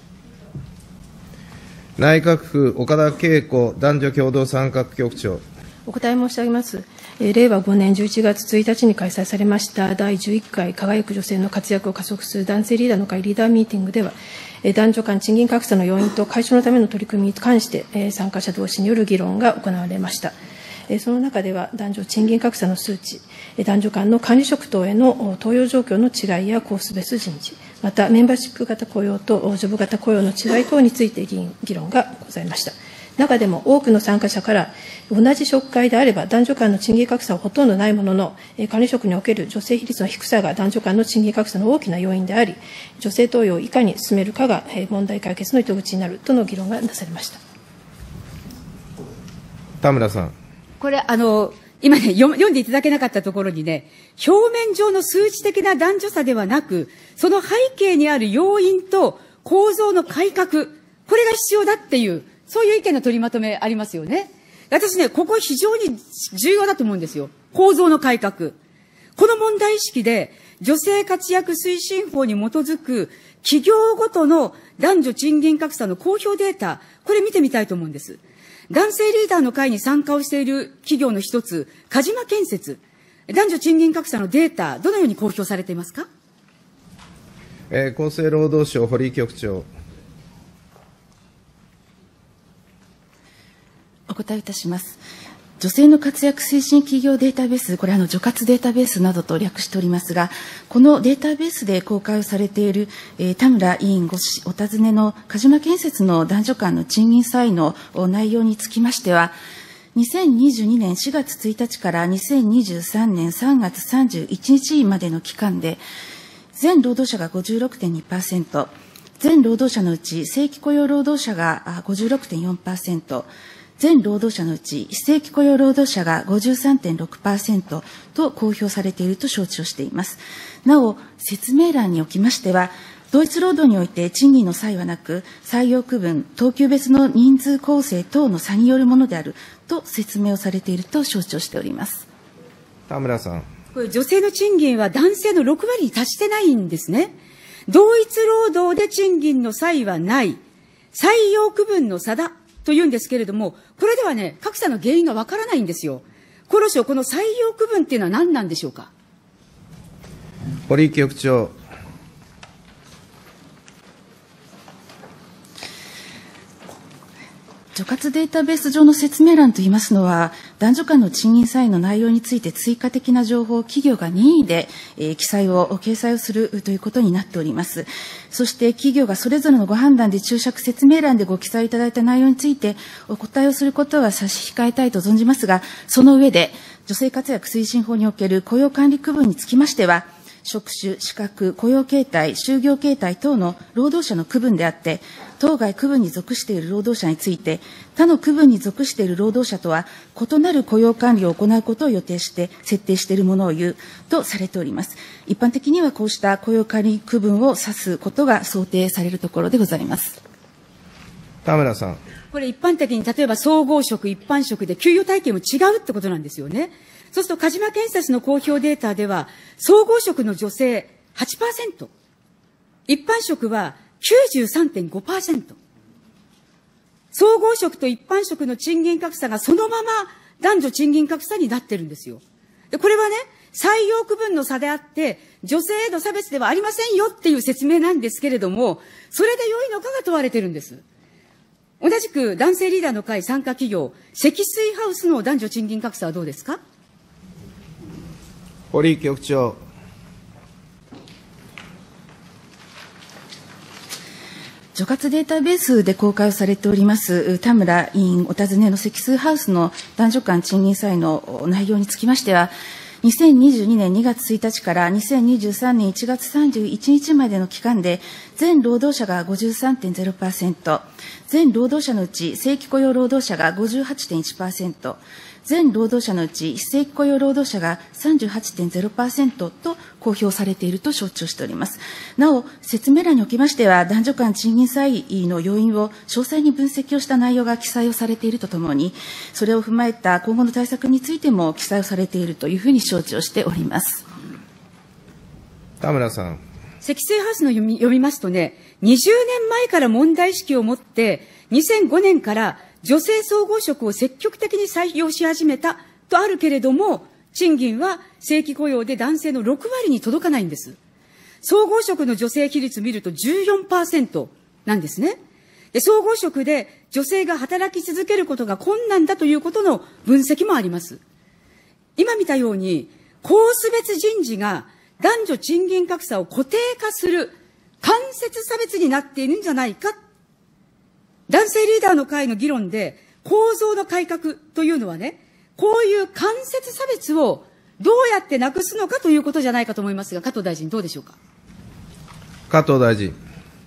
内閣府岡田恵子男女共同参画局長。 お答え申し上げます。れいわごねんじゅういちがつついたちに開催されましただいじゅういっかい輝く女性の活躍を加速する男性リーダーの会リーダーミーティングでは、男女間賃金格差の要因と解消のための取り組みに関して参加者同士による議論が行われました。その中では男女賃金格差の数値、男女間の管理職等への登用状況の違いやコースベース人事、またメンバーシップ型雇用とジョブ型雇用の違い等について議論がございました。中でも多くの参加者から同じ職会であれば男女間の賃金格差はほとんどないものの、管理職における女性比率の低さが男女間の賃金格差の大きな要因であり、女性登用をいかに進めるかが問題解決の糸口になるとの議論がなされました。 田村さん。 これ、あの、今ね、読んでいただけなかったところにね、表面上の数値的な男女差ではなく、その背景にある要因と構造の改革、これが必要だっていう、そういう意見の取りまとめありますよね。私ね、ここ非常に重要だと思うんですよ。構造の改革。この問題意識で、女性活躍推進法に基づく企業ごとの男女賃金格差の公表データ、これ見てみたいと思うんです。男性リーダーの会に参加をしている企業の一つ、鹿島建設。男女賃金格差のデータ、どのように公表されていますか。 えー、厚生労働省、堀井局長。 お答えいたします。女性の活躍推進企業データベース、これはあの女活データベースなどと略しておりますが、このデータベースで公開をされている、えー、田村委員ごお尋ねの鹿島建設の男女間の賃金差異の内容につきましては、にせんにじゅうにねんしがつついたちからにせんにじゅうさんねんさんがつさんじゅういちにちまでの期間で、全労働者が ごじゅうろくてんにパーセント、全労働者のうち正規雇用労働者が ごじゅうろくてんよんパーセント、全労働者のうち非正規雇用労働者が ごじゅうさんてんろくパーセント と公表されていると承知をしています。なお、説明欄におきましては、同一労働において賃金の差異はなく、採用区分、等級別の人数構成等の差によるものであると説明をされていると承知をしております。 田村さん。 これ女性の賃金は男性のろくわりに達してないんですね。同一労働で賃金の差異はない、採用区分の差だと言うんですけれども、これではね、格差の原因がわからないんですよ。厚労省、この採用区分っていうのは何なんでしょうか。 堀井局長。 女活データベース上の説明欄といいますのは、男女間の賃金差異の内容について追加的な情報を企業が任意で、えー、記載を、掲載をするということになっております。そして企業がそれぞれのご判断で注釈説明欄でご記載いただいた内容についてお答えをすることは差し控えたいと存じますが、その上で、女性活躍推進法における雇用管理区分につきましては、職種、資格、雇用形態、就業形態等の労働者の区分であって、当該区分に属している労働者について、他の区分に属している労働者とは異なる雇用管理を行うことを予定して設定しているものを言うとされております。一般的にはこうした雇用管理区分を指すことが想定されるところでございます。 田村さん。 これ一般的に例えば総合職、一般職で給与体系も違うってことなんですよね。そうすると鹿島建設の公表データでは、総合職の女性 はちパーセント、一般職は きゅうじゅうさんてんごパーセント、総合職と一般職の賃金格差がそのまま男女賃金格差になってるんですよ。 で、これはね、採用区分の差であって、女性への差別ではありませんよっていう説明なんですけれども、それで良いのかが問われてるんです。同じく男性リーダーの会参加企業、積水ハウスの男女賃金格差はどうですか。 堀井局長。 除活データベースで公開をされております田村委員お尋ねの積水ハウスの男女間賃金差異の内容につきましては、にせんにじゅうにねんにがつついたちからにせんにじゅうさんねんいちがつさんじゅういちにちまでの期間で、全労働者が ごじゅうさんてんゼロパーセント、全労働者のうち正規雇用労働者が ごじゅうはちてんいちパーセント、全労働者のうち非正規雇用労働者が さんじゅうはちてんゼロパーセント と公表されていると承知をしております。なお、説明欄におきましては、男女間賃金差異の要因を詳細に分析をした内容が記載をされているとともに、それを踏まえた今後の対策についても記載をされているというふうに承知をしております。 田村さん。 積水ハウスの読み、読みますとね、にじゅうねんまえから問題意識を持って、にせんごねんから女性総合職を積極的に採用し始めたとあるけれども、賃金は正規雇用で男性のろくわりに届かないんです。総合職の女性比率見ると じゅうよんパーセント なんですね。で、総合職で女性が働き続けることが困難だということの分析もあります。今見たように、コース別人事が男女賃金格差を固定化する間接差別になっているんじゃないか。男性リーダーの会の議論で構造の改革というのはね、こういう間接差別をどうやってなくすのかということじゃないかと思いますが、加藤大臣どうでしょうか。 加藤大臣。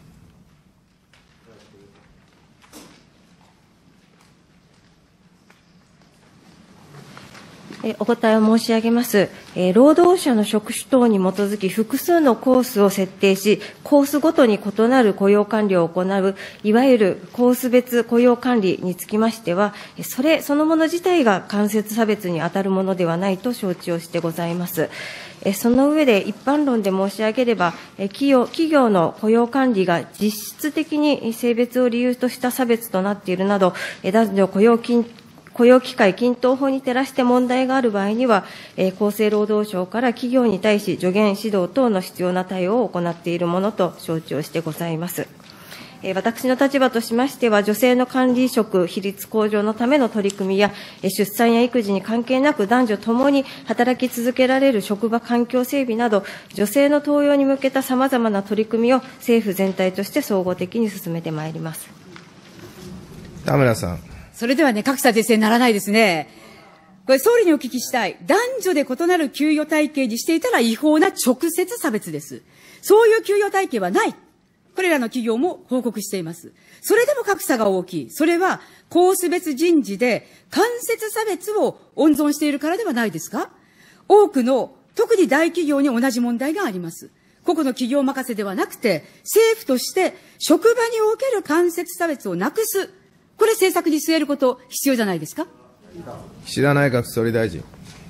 お答えを申し上げます。労働者の職種等に基づき複数のコースを設定し、コースごとに異なる雇用管理を行う、いわゆるコース別雇用管理につきましては、それそのもの自体が間接差別に当たるものではないと承知をしてございます。その上で一般論で申し上げれば、企業、企業の雇用管理が実質的に性別を理由とした差別となっているなど、男女雇用均雇用機会均等法に照らして問題がある場合には、えー、厚生労働省から企業に対し助言指導等の必要な対応を行っているものと承知をしてございます。えー、私の立場としましては、女性の管理職比率向上のための取り組みや、えー、出産や育児に関係なく男女ともに働き続けられる職場環境整備など、女性の登用に向けたさまざまな取り組みを政府全体として総合的に進めてまいります。 田村さん。 それではね、格差是正にならないですね。これ、総理にお聞きしたい。男女で異なる給与体系にしていたら違法な直接差別です。そういう給与体系はない。これらの企業も報告しています。それでも格差が大きい。それは、コース別人事で間接差別を温存しているからではないですか。多くの、特に大企業に同じ問題があります。個々の企業任せではなくて、政府として職場における間接差別をなくす。これ政策に据えること必要じゃないですか。 岸田内閣総理大臣。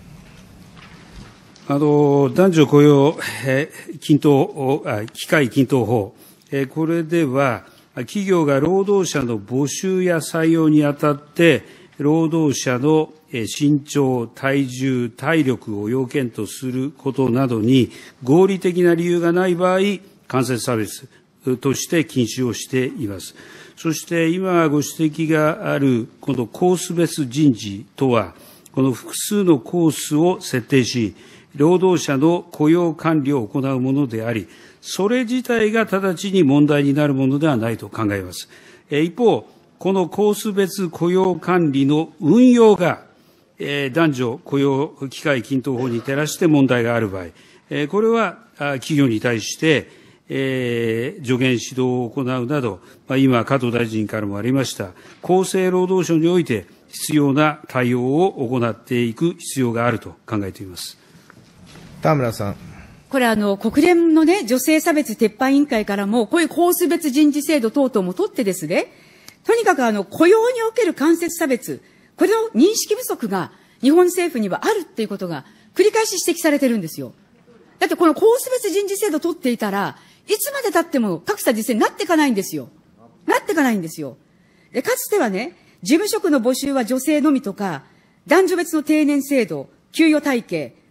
あの男女雇用、えー、均等機会均等法、えー、これでは企業が労働者の募集や採用にあたって労働者の身長、体重、体力を要件とすることなどに合理的な理由がない場合、間接差別として禁止をしています。そして今ご指摘があるこのコース別人事とは、この複数のコースを設定し、労働者の雇用管理を行うものであり、それ自体が直ちに問題になるものではないと考えます。一方、このコース別雇用管理の運用が、男女雇用機会均等法に照らして問題がある場合、これは企業に対して、えー、助言指導を行うなど、まあ、今、加藤大臣からもありました、厚生労働省において必要な対応を行っていく必要があると考えています。 田村さん。 これあの、国連のね、女性差別撤廃委員会からも、こういうコース別人事制度等々も取ってですね、とにかくあの、雇用における間接差別、これの認識不足が日本政府にはあるっていうことが繰り返し指摘されてるんですよ。だってこのコース別人事制度取っていたら、いつまで経っても格差是正になっていかないんですよ。なっていかないんですよ。で、かつてはね、事務職の募集は女性のみとか、男女別の定年制度、給与体系、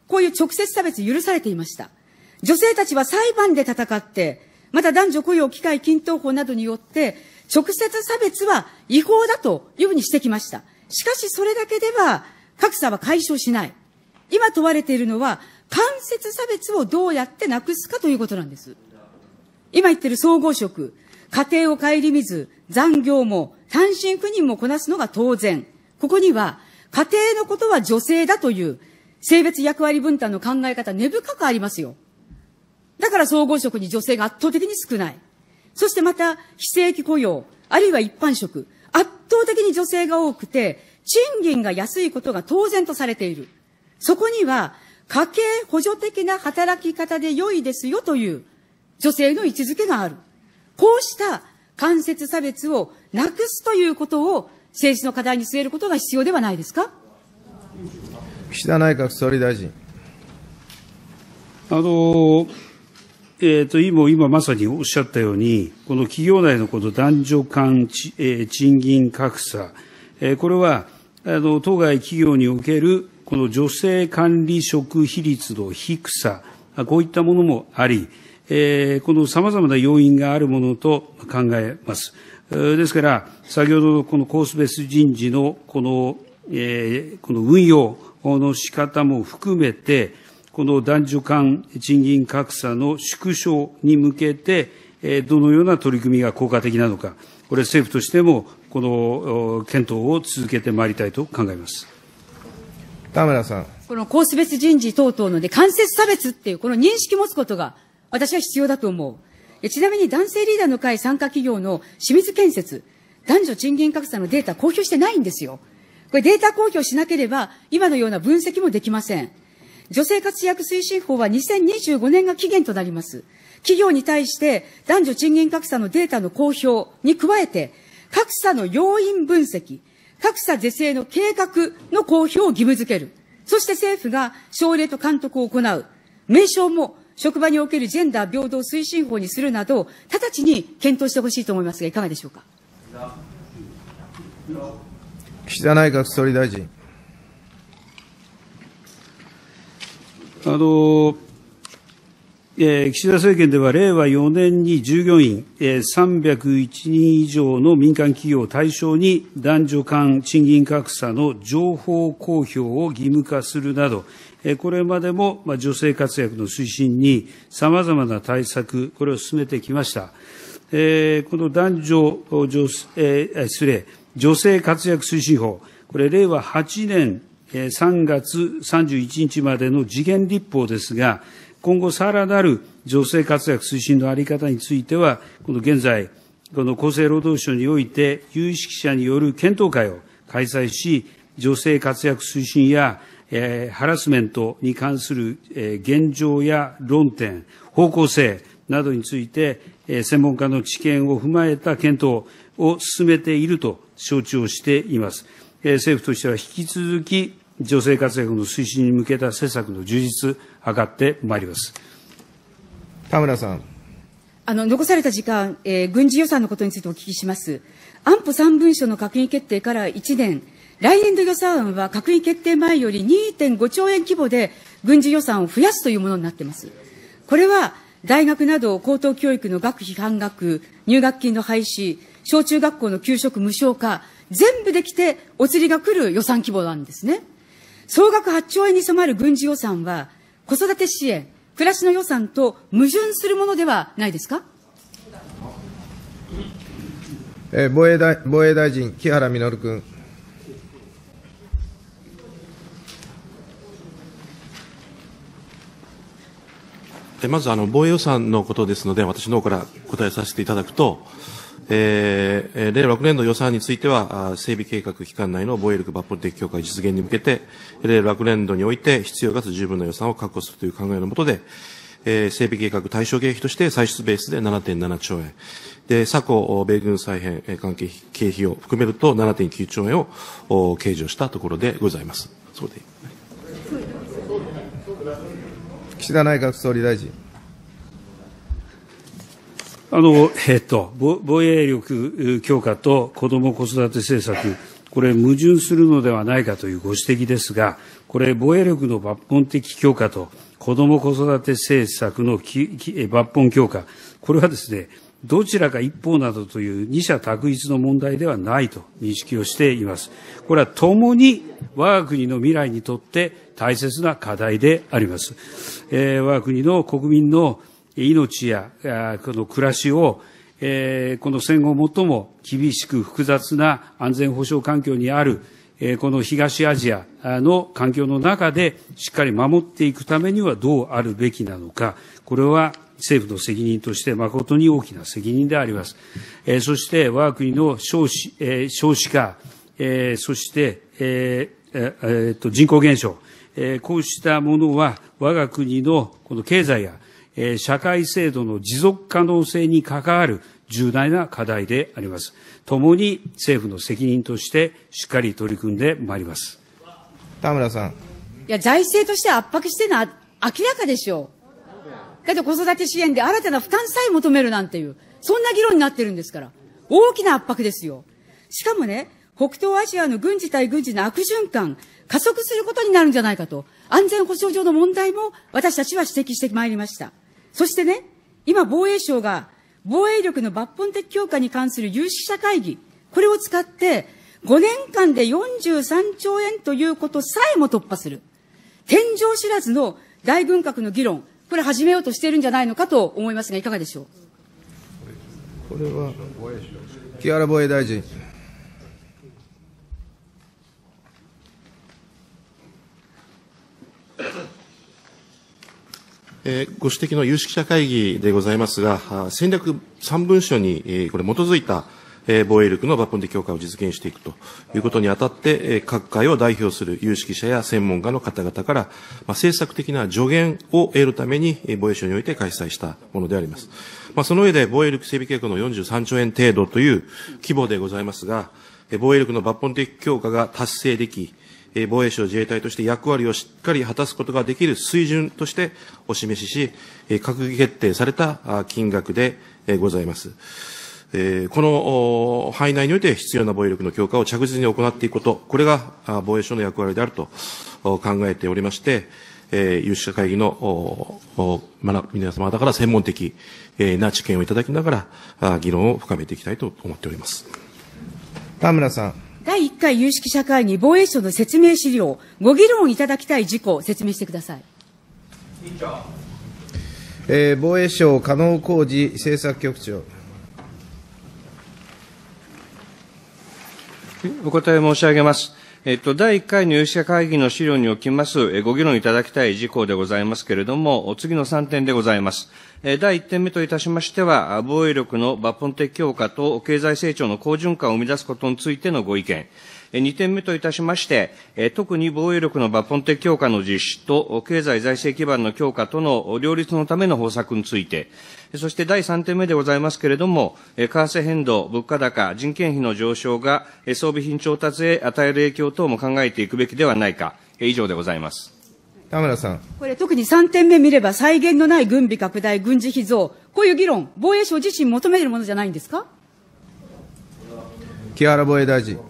こういう直接差別許されていました。女性たちは裁判で戦って、また男女雇用機会均等法などによって、直接差別は違法だというふうにしてきました。しかしそれだけでは格差は解消しない。今問われているのは、間接差別をどうやってなくすかということなんです。今言っている総合職、家庭を顧みず、残業も単身赴任もこなすのが当然。ここには、家庭のことは女性だという性別役割分担の考え方根深くありますよ。だから総合職に女性が圧倒的に少ない。そしてまた、非正規雇用、あるいは一般職、圧倒的に女性が多くて、賃金が安いことが当然とされている。そこには、家計補助的な働き方で良いですよという女性の位置づけがある。こうした間接差別をなくすということを政治の課題に据えることが必要ではないですか。 岸田内閣総理大臣。 あの、えっと、今、今まさにおっしゃったように、この企業内のこの男女間、えー、賃金格差、えー、これは、あの、当該企業におけるこの女性管理職比率の低さ、こういったものもあり、えー、この様々な要因があるものと考えます。ですから、先ほどのこのコースベース人事のこの、えー、この運用の仕方も含めて、この男女間賃金格差の縮小に向けて、えー、どのような取り組みが効果的なのか、これ政府としても、この検討を続けてまいりたいと考えます。 田村さん。 このコース別人事等々ので間接差別っていうこの認識を持つことが私は必要だと思う。えちなみに男性リーダーの会参加企業の清水建設、男女賃金格差のデータ公表してないんですよ。これデータ公表しなければ今のような分析もできません。女性活躍推進法はにせんにじゅうごねんが期限となります。企業に対して男女賃金格差のデータの公表に加えて格差の要因分析、格差是正の計画の公表を義務付ける。そして政府が奨励と監督を行う。名称も職場におけるジェンダー平等推進法にするなど、直ちに検討してほしいと思いますが、いかがでしょうか。 岸田内閣総理大臣。 あの、えー、岸田政権では令和よねんに従業員、えー、さんびゃくいちにん以上の民間企業を対象に男女間賃金格差の情報公表を義務化するなど、えー、これまでも、まあ、女性活躍の推進に様々な対策、これを進めてきました。えー、この男女、女えー、失礼、女性活躍推進法、これ令和はちねんさんがつさんじゅういちにちまでの時限立法ですが、今後さらなる女性活躍推進の在り方については、この現在、この厚生労働省において有識者による検討会を開催し、女性活躍推進や、えー、ハラスメントに関する、えー、現状や論点、方向性などについて、えー、専門家の知見を踏まえた検討を進めていると承知をしています。えー、政府としては引き続き、女性活躍の推進に向けた施策の充実、図ってまいります。 田村さん。 あの、残された時間、えー、軍事予算のことについてお聞きします。安保三文書の閣議決定からいちねん、来年度予算案は閣議決定前より にてんごちょうえん規模で軍事予算を増やすというものになっています。これは、大学など高等教育の学費半額、入学金の廃止、小中学校の給食無償化、全部できてお釣りが来る予算規模なんですね。総額はっちょうえんに迫る軍事予算は、子育て支援、暮らしの予算と矛盾するものではないですか。 えー、防衛大、防衛大臣、木原稔君。 まずあの防衛予算のことですので、私の方から答えさせていただくと、えー、令和ろくねんど予算については、整備計画期間内の防衛力抜本的強化実現に向けて、令和ろくねんどにおいて必要かつ十分な予算を確保するという考えの下で、えー、整備計画対象経費として歳出ベースで ななてんななちょうえん、で、昨今、米軍再編関係経費を含めると ななてんきゅうちょうえんを計上したところでございます。そうで。 岸田内閣総理大臣。 あの、えっと、防衛力強化と子ども子育て政策、 これ、矛盾するのではないかというご指摘ですが、これ、防衛力の抜本的強化と、子ども子育て政策のきき抜本強化、これはですね、どちらか一方などという二者択一の問題ではないと認識をしています。これはともに我が国の未来にとって大切な課題であります。えー、我が国の国民の命やこの暮らしを、えー、この戦後最も厳しく複雑な安全保障環境にある、えー、この東アジアの環境の中でしっかり守っていくためにはどうあるべきなのか、これは政府の責任として誠に大きな責任であります。えー、そして我が国の少子、えー、少子化、えー、そして、えーえー、と人口減少、えー、こうしたものは我が国のこの経済や、えー、社会制度の持続可能性に関わる重大な課題であります。ともに政府の責任としてしっかり取り組んでまいります。 田村さん。 いや、財政として圧迫してるのは明らかでしょう。だって子育て支援で新たな負担さえ求めるなんていう、そんな議論になってるんですから。大きな圧迫ですよ。しかもね、北東アジアの軍事対軍事の悪循環、加速することになるんじゃないかと、安全保障上の問題も私たちは指摘してまいりました。そしてね、今防衛省が防衛力の抜本的強化に関する有識者会議、これを使ってごねんかんでよんじゅうさんちょうえんということさえも突破する。天井知らずの大軍拡の議論、これ始めようとしているんじゃないのかと思いますが、いかがでしょう。 これは、木原防衛大臣。 えー、ご指摘の有識者会議でございますが、戦略さん文書に、えー、これ基づいた、えー、防衛力の抜本的強化を実現していくということにあたって、えー、各界を代表する有識者や専門家の方々から、まあ、政策的な助言を得るために、えー、防衛省において開催したものであります。まあ、その上で防衛力整備計画のよんじゅうさんちょうえん程度という規模でございますが、えー、防衛力の抜本的強化が達成でき、防衛省自衛隊として役割をしっかり果たすことができる水準としてお示しし、閣議決定された金額でございます。この範囲内において必要な防衛力の強化を着実に行っていくこと、これが防衛省の役割であると考えておりまして、有識者会議の皆様方から専門的な知見をいただきながら、議論を深めていきたいと思っております。 田村さん。 だいいっかい有識者会議防衛省の説明資料、ご議論いただきたい事項を説明してください。 えー、防衛省加納浩二政策局長。 お答え申し上げます。えっと、だいいっかいの有識者会議の資料におきます、えご議論いただきたい事項でございますけれども、次のさんてんでございます。だいいってんめといたしましては、防衛力の抜本的強化と経済成長の好循環を生み出すことについてのご意見。にてんめといたしまして、特に防衛力の抜本的強化の実施と経済財政基盤の強化との両立のための方策について、そしてだいさんてんめでございますけれども、為替変動、物価高、人件費の上昇が装備品調達へ与える影響等も考えていくべきではないか。以上でございます。 田村さん。 これ特にさんてんめ見れば、際限のない軍備拡大、軍事費増、こういう議論、防衛省自身求めるものじゃないんですか。 木原防衛大臣。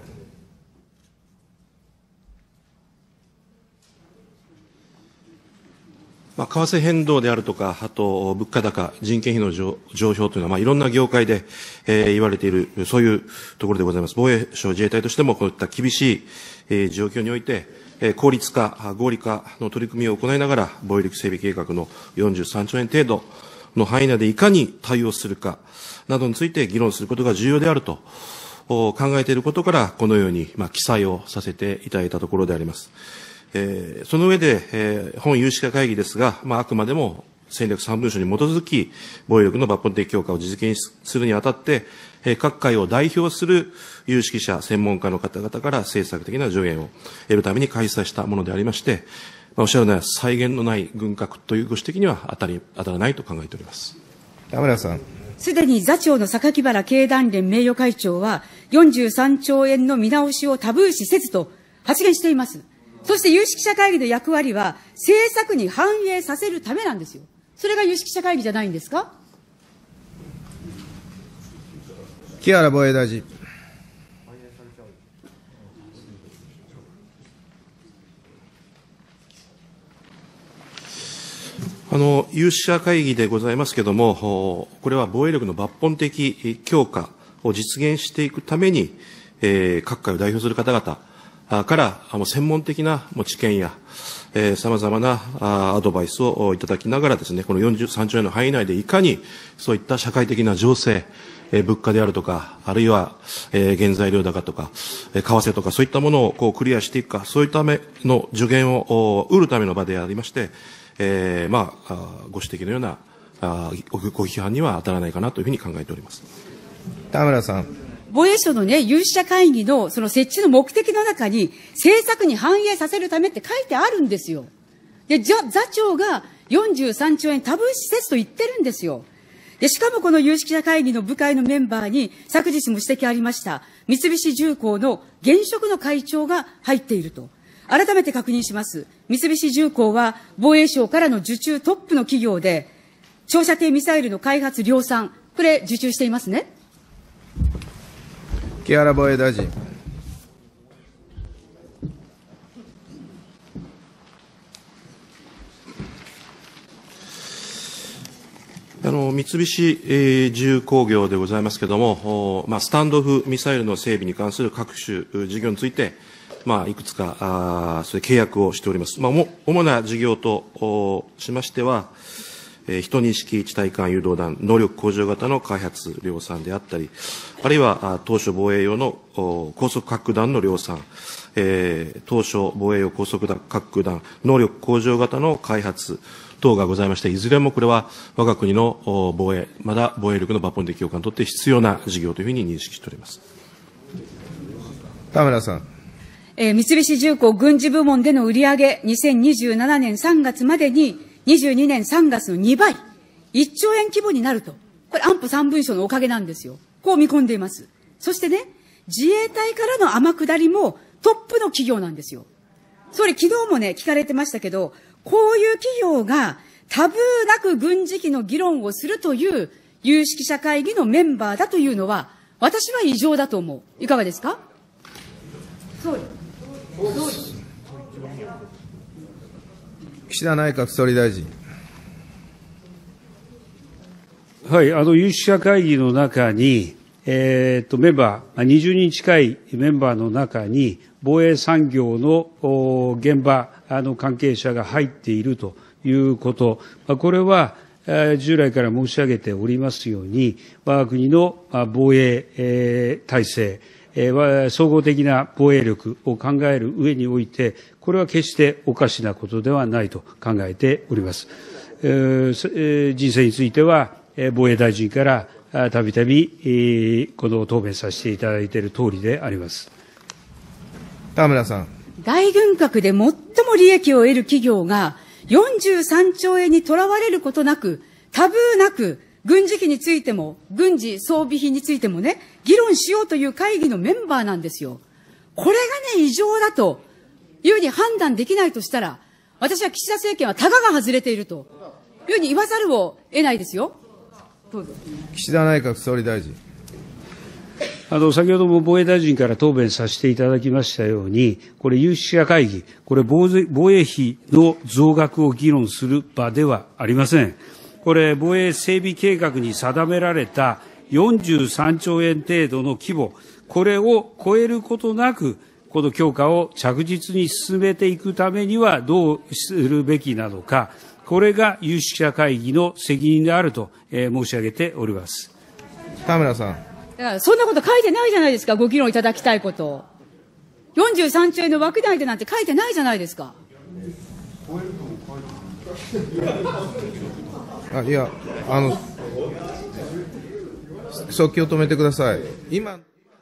まあ、為替変動であるとか、あと物価高、人件費の上上昇というのは、まあ、いろんな業界で、えー、言われている、そういうところでございます。防衛省自衛隊としても、こういった厳しい、えー、状況において、えー、効率化、合理化の取り組みを行いながら、防衛力整備計画のよんじゅうさんちょうえん程度の範囲内でいかに対応するか、などについて議論することが重要であると考えていることから、このように、まあ、記載をさせていただいたところであります。えー、その上で、えー、本有識者会議ですが、まあ、あくまでも戦略さん文書に基づき、防衛力の抜本的強化を実現するにあたって、えー、各界を代表する有識者、専門家の方々から政策的な助言を得るために開催したものでありまして、まあ、おっしゃるのは際限のない軍拡というご指摘には当たり、当たらないと考えております。 田村さん。 すでに座長の榊原経団連名誉会長は、よんじゅうさんちょうえんの見直しをタブー視せずと発言しています。そして有識者会議の役割は政策に反映させるためなんですよ。それが有識者会議じゃないんですか。 木原防衛大臣。 あの、有識者会議でございますけれども、これは防衛力の抜本的強化を実現していくために、えー、各界を代表する方々から、あの専門的なもう知見や、えー、様々なあアドバイスをいただきながらですね、このよんじゅうさんちょうえんの範囲内でいかにそういった社会的な情勢、えー、物価であるとか、あるいは、えー、原材料高とか、えー、為替とか、そういったものをこうクリアしていくか、そういったための助言を得るための場でありまして、えー、まあ、ご指摘のようなあご批判には当たらないかなというふうに考えております。 田村さん。 防衛省のね、有識者会議のその設置の目的の中に、政策に反映させるためって書いてあるんですよ。で、じゃ、座長がよんじゅうさんちょうえんタブー施設と言ってるんですよ。で、しかもこの有識者会議の部会のメンバーに、昨日も指摘ありました、三菱重工の現職の会長が入っていると。改めて確認します。三菱重工は防衛省からの受注トップの企業で、長射程ミサイルの開発量産、これ受注していますね。 木原防衛大臣。 あの三菱、えー、重工業でございますけれども、まあ、スタンドオフミサイルの整備に関する各種事業について、まあ、いくつか、あそれ契約をしております。まあ、主な事業としましては、えー、一認識地対艦誘導弾、能力向上型の開発、量産であったり、あるいは当初防衛用の高速滑空弾の量産、えー、当初防衛用高速滑空弾、能力向上型の開発等がございまして、いずれもこれは我が国の防衛、まだ防衛力の抜本的強化にとって必要な事業というふうに認識しております。 田村さん。 えー、三菱重工軍事部門での売上、にせんにじゅうななねんさんがつまでににじゅうにねんさんがつのにばい、いっちょうえん規模になると。これ安保さん文書のおかげなんですよ。こう見込んでいます。そしてね、自衛隊からの天下りもトップの企業なんですよ。総理、昨日もね、聞かれてましたけど、こういう企業がタブーなく軍事費の議論をするという有識者会議のメンバーだというのは、私は異常だと思う。いかがですか？総理。総理。 岸田内閣総理大臣。 はい、あの、有識者会議の中に、えー、っと、メンバー、にじゅうにん近いメンバーの中に、防衛産業の現場の関係者が入っているということ、これは従来から申し上げておりますように、我が国の防衛体制、総合的な防衛力を考える上において、これは決しておかしなことではないと考えております。人生については、防衛大臣からたびたびこの答弁させていただいている通りであります。 田村さん。 大軍拡で最も利益を得る企業がよんじゅうさんちょうえんにとらわれることなく、タブーなく、軍事費についても、軍事装備費についてもね、議論しようという会議のメンバーなんですよ。これがね、異常だというふうに判断できないとしたら、私は岸田政権はタガが外れているというふうに言わざるを得ないですよ。どうぞ。 岸田内閣総理大臣。 あの、先ほども防衛大臣から答弁させていただきましたように、これ有識者会議、これ防衛費の増額を議論する場ではありません。これ防衛整備計画に定められたよんじゅうさんちょうえん程度の規模、これを超えることなく、この強化を着実に進めていくためにはどうするべきなのか、これが有識者会議の責任であると、えー、申し上げております。 田村さん。 だからそんなこと書いてないじゃないですか、ご議論いただきたいこと。よんじゅうさんちょうえんの枠内でなんて書いてないじゃないですか。 あ、いや、あの、速記を止めてください。今、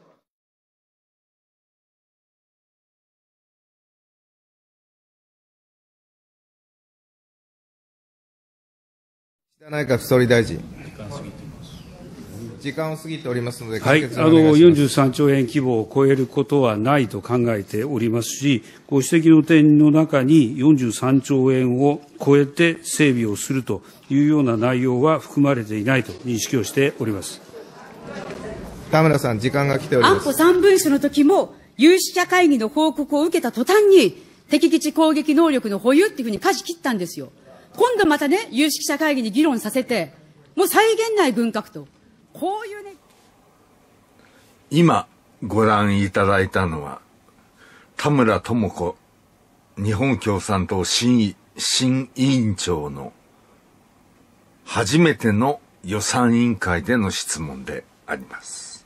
岸田内閣総理大臣。時間を過ぎておりますので、 はい、あの、よんじゅうさんちょうえん規模を超えることはないと考えておりますし、ご指摘の点の中によんじゅうさんちょうえんを超えて整備をするというような内容は含まれていないと認識をしております。 田村さん、時間が来ております。 安保さん文書の時も、有識者会議の報告を受けた途端に、敵基地攻撃能力の保有っていうふうに舵切ったんですよ。 今度またね、有識者会議に議論させて、もう際限ない軍拡と、こういうね。 今ご覧いただいたのは、田村智子日本共産党新新委員長の初めての予算委員会での質問であります。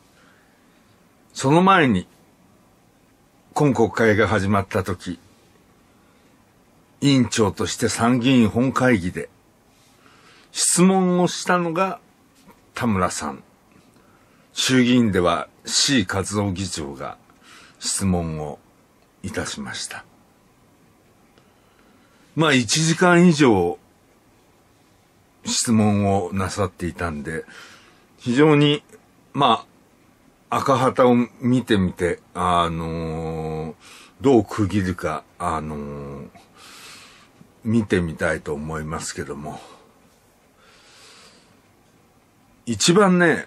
その前に、今国会が始まった時、委員長として参議院本会議で質問をしたのが田村さん。衆議院では C 和夫議長が質問をいたしました。まあいちじかん以上質問をなさっていたんで、非常にまあ赤旗を見てみて、あのー、どう区切るか、あのー、見てみたいと思いますけども、一番ね、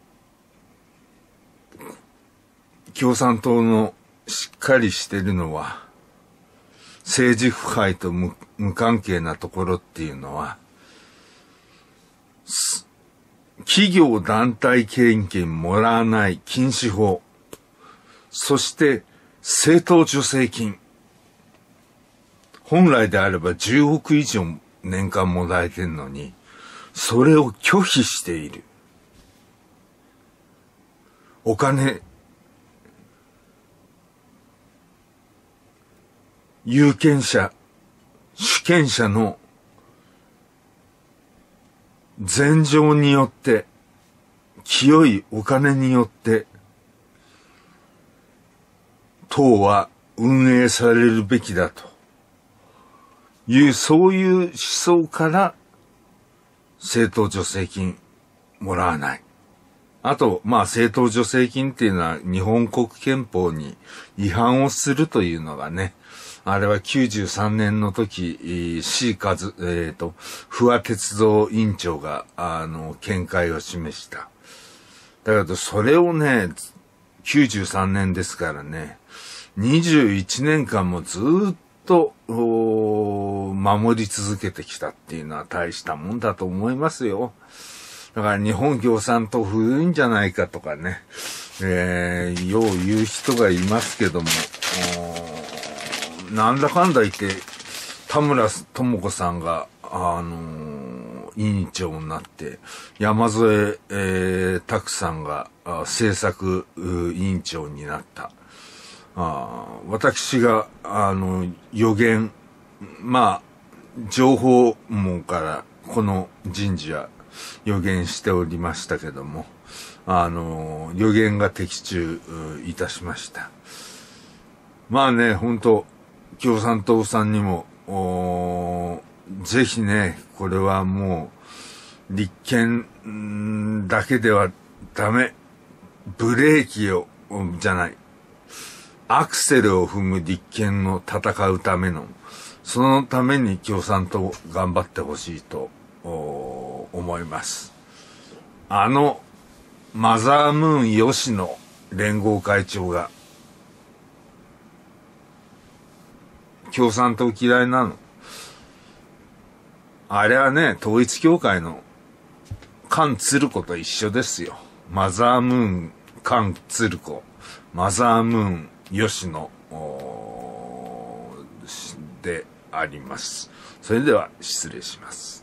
共産党のしっかりしてるのは、政治腐敗と 無, 無関係なところっていうのは、企業団体献金もらわない禁止法、そして政党助成金。本来であればじゅうおく以上年間もらえてるのに、それを拒否している。お金、有権者、主権者の禅情によって、清いお金によって、党は運営されるべきだという、そういう思想から政党助成金もらわない。あと、まあ政党助成金っていうのは日本国憲法に違反をするというのがね、あれはきゅうじゅうさんねんの時、C 和、えっと、不破鉄道委員長が、あの、見解を示した。だけど、それをね、きゅうじゅうさんねんですからね、にじゅういちねんかんもずっと、守り続けてきたっていうのは大したもんだと思いますよ。だから日本共産党古いんじゃないかとかね、えー、よう言う人がいますけども、なんだかんだ言って、田村智子さんが、あのー、委員長になって、山添、えー、拓さんが政策委員長になった。あ私が、あの、予言、まあ、情報網からこの人事は予言しておりましたけども、あの、予言が的中いたしました。まあね、本当共産党さんにも、ぜひね、これはもう、立憲だけではダメ。ブレーキを、じゃない。アクセルを踏む立憲の戦うための、そのために共産党頑張ってほしいと思います。あの、マザームーン吉野連合会長が、共産党嫌いなの。あれはね、統一教会の菅鶴子と一緒ですよ。マザームーン菅鶴子、マザームーン吉野であります。それでは失礼します。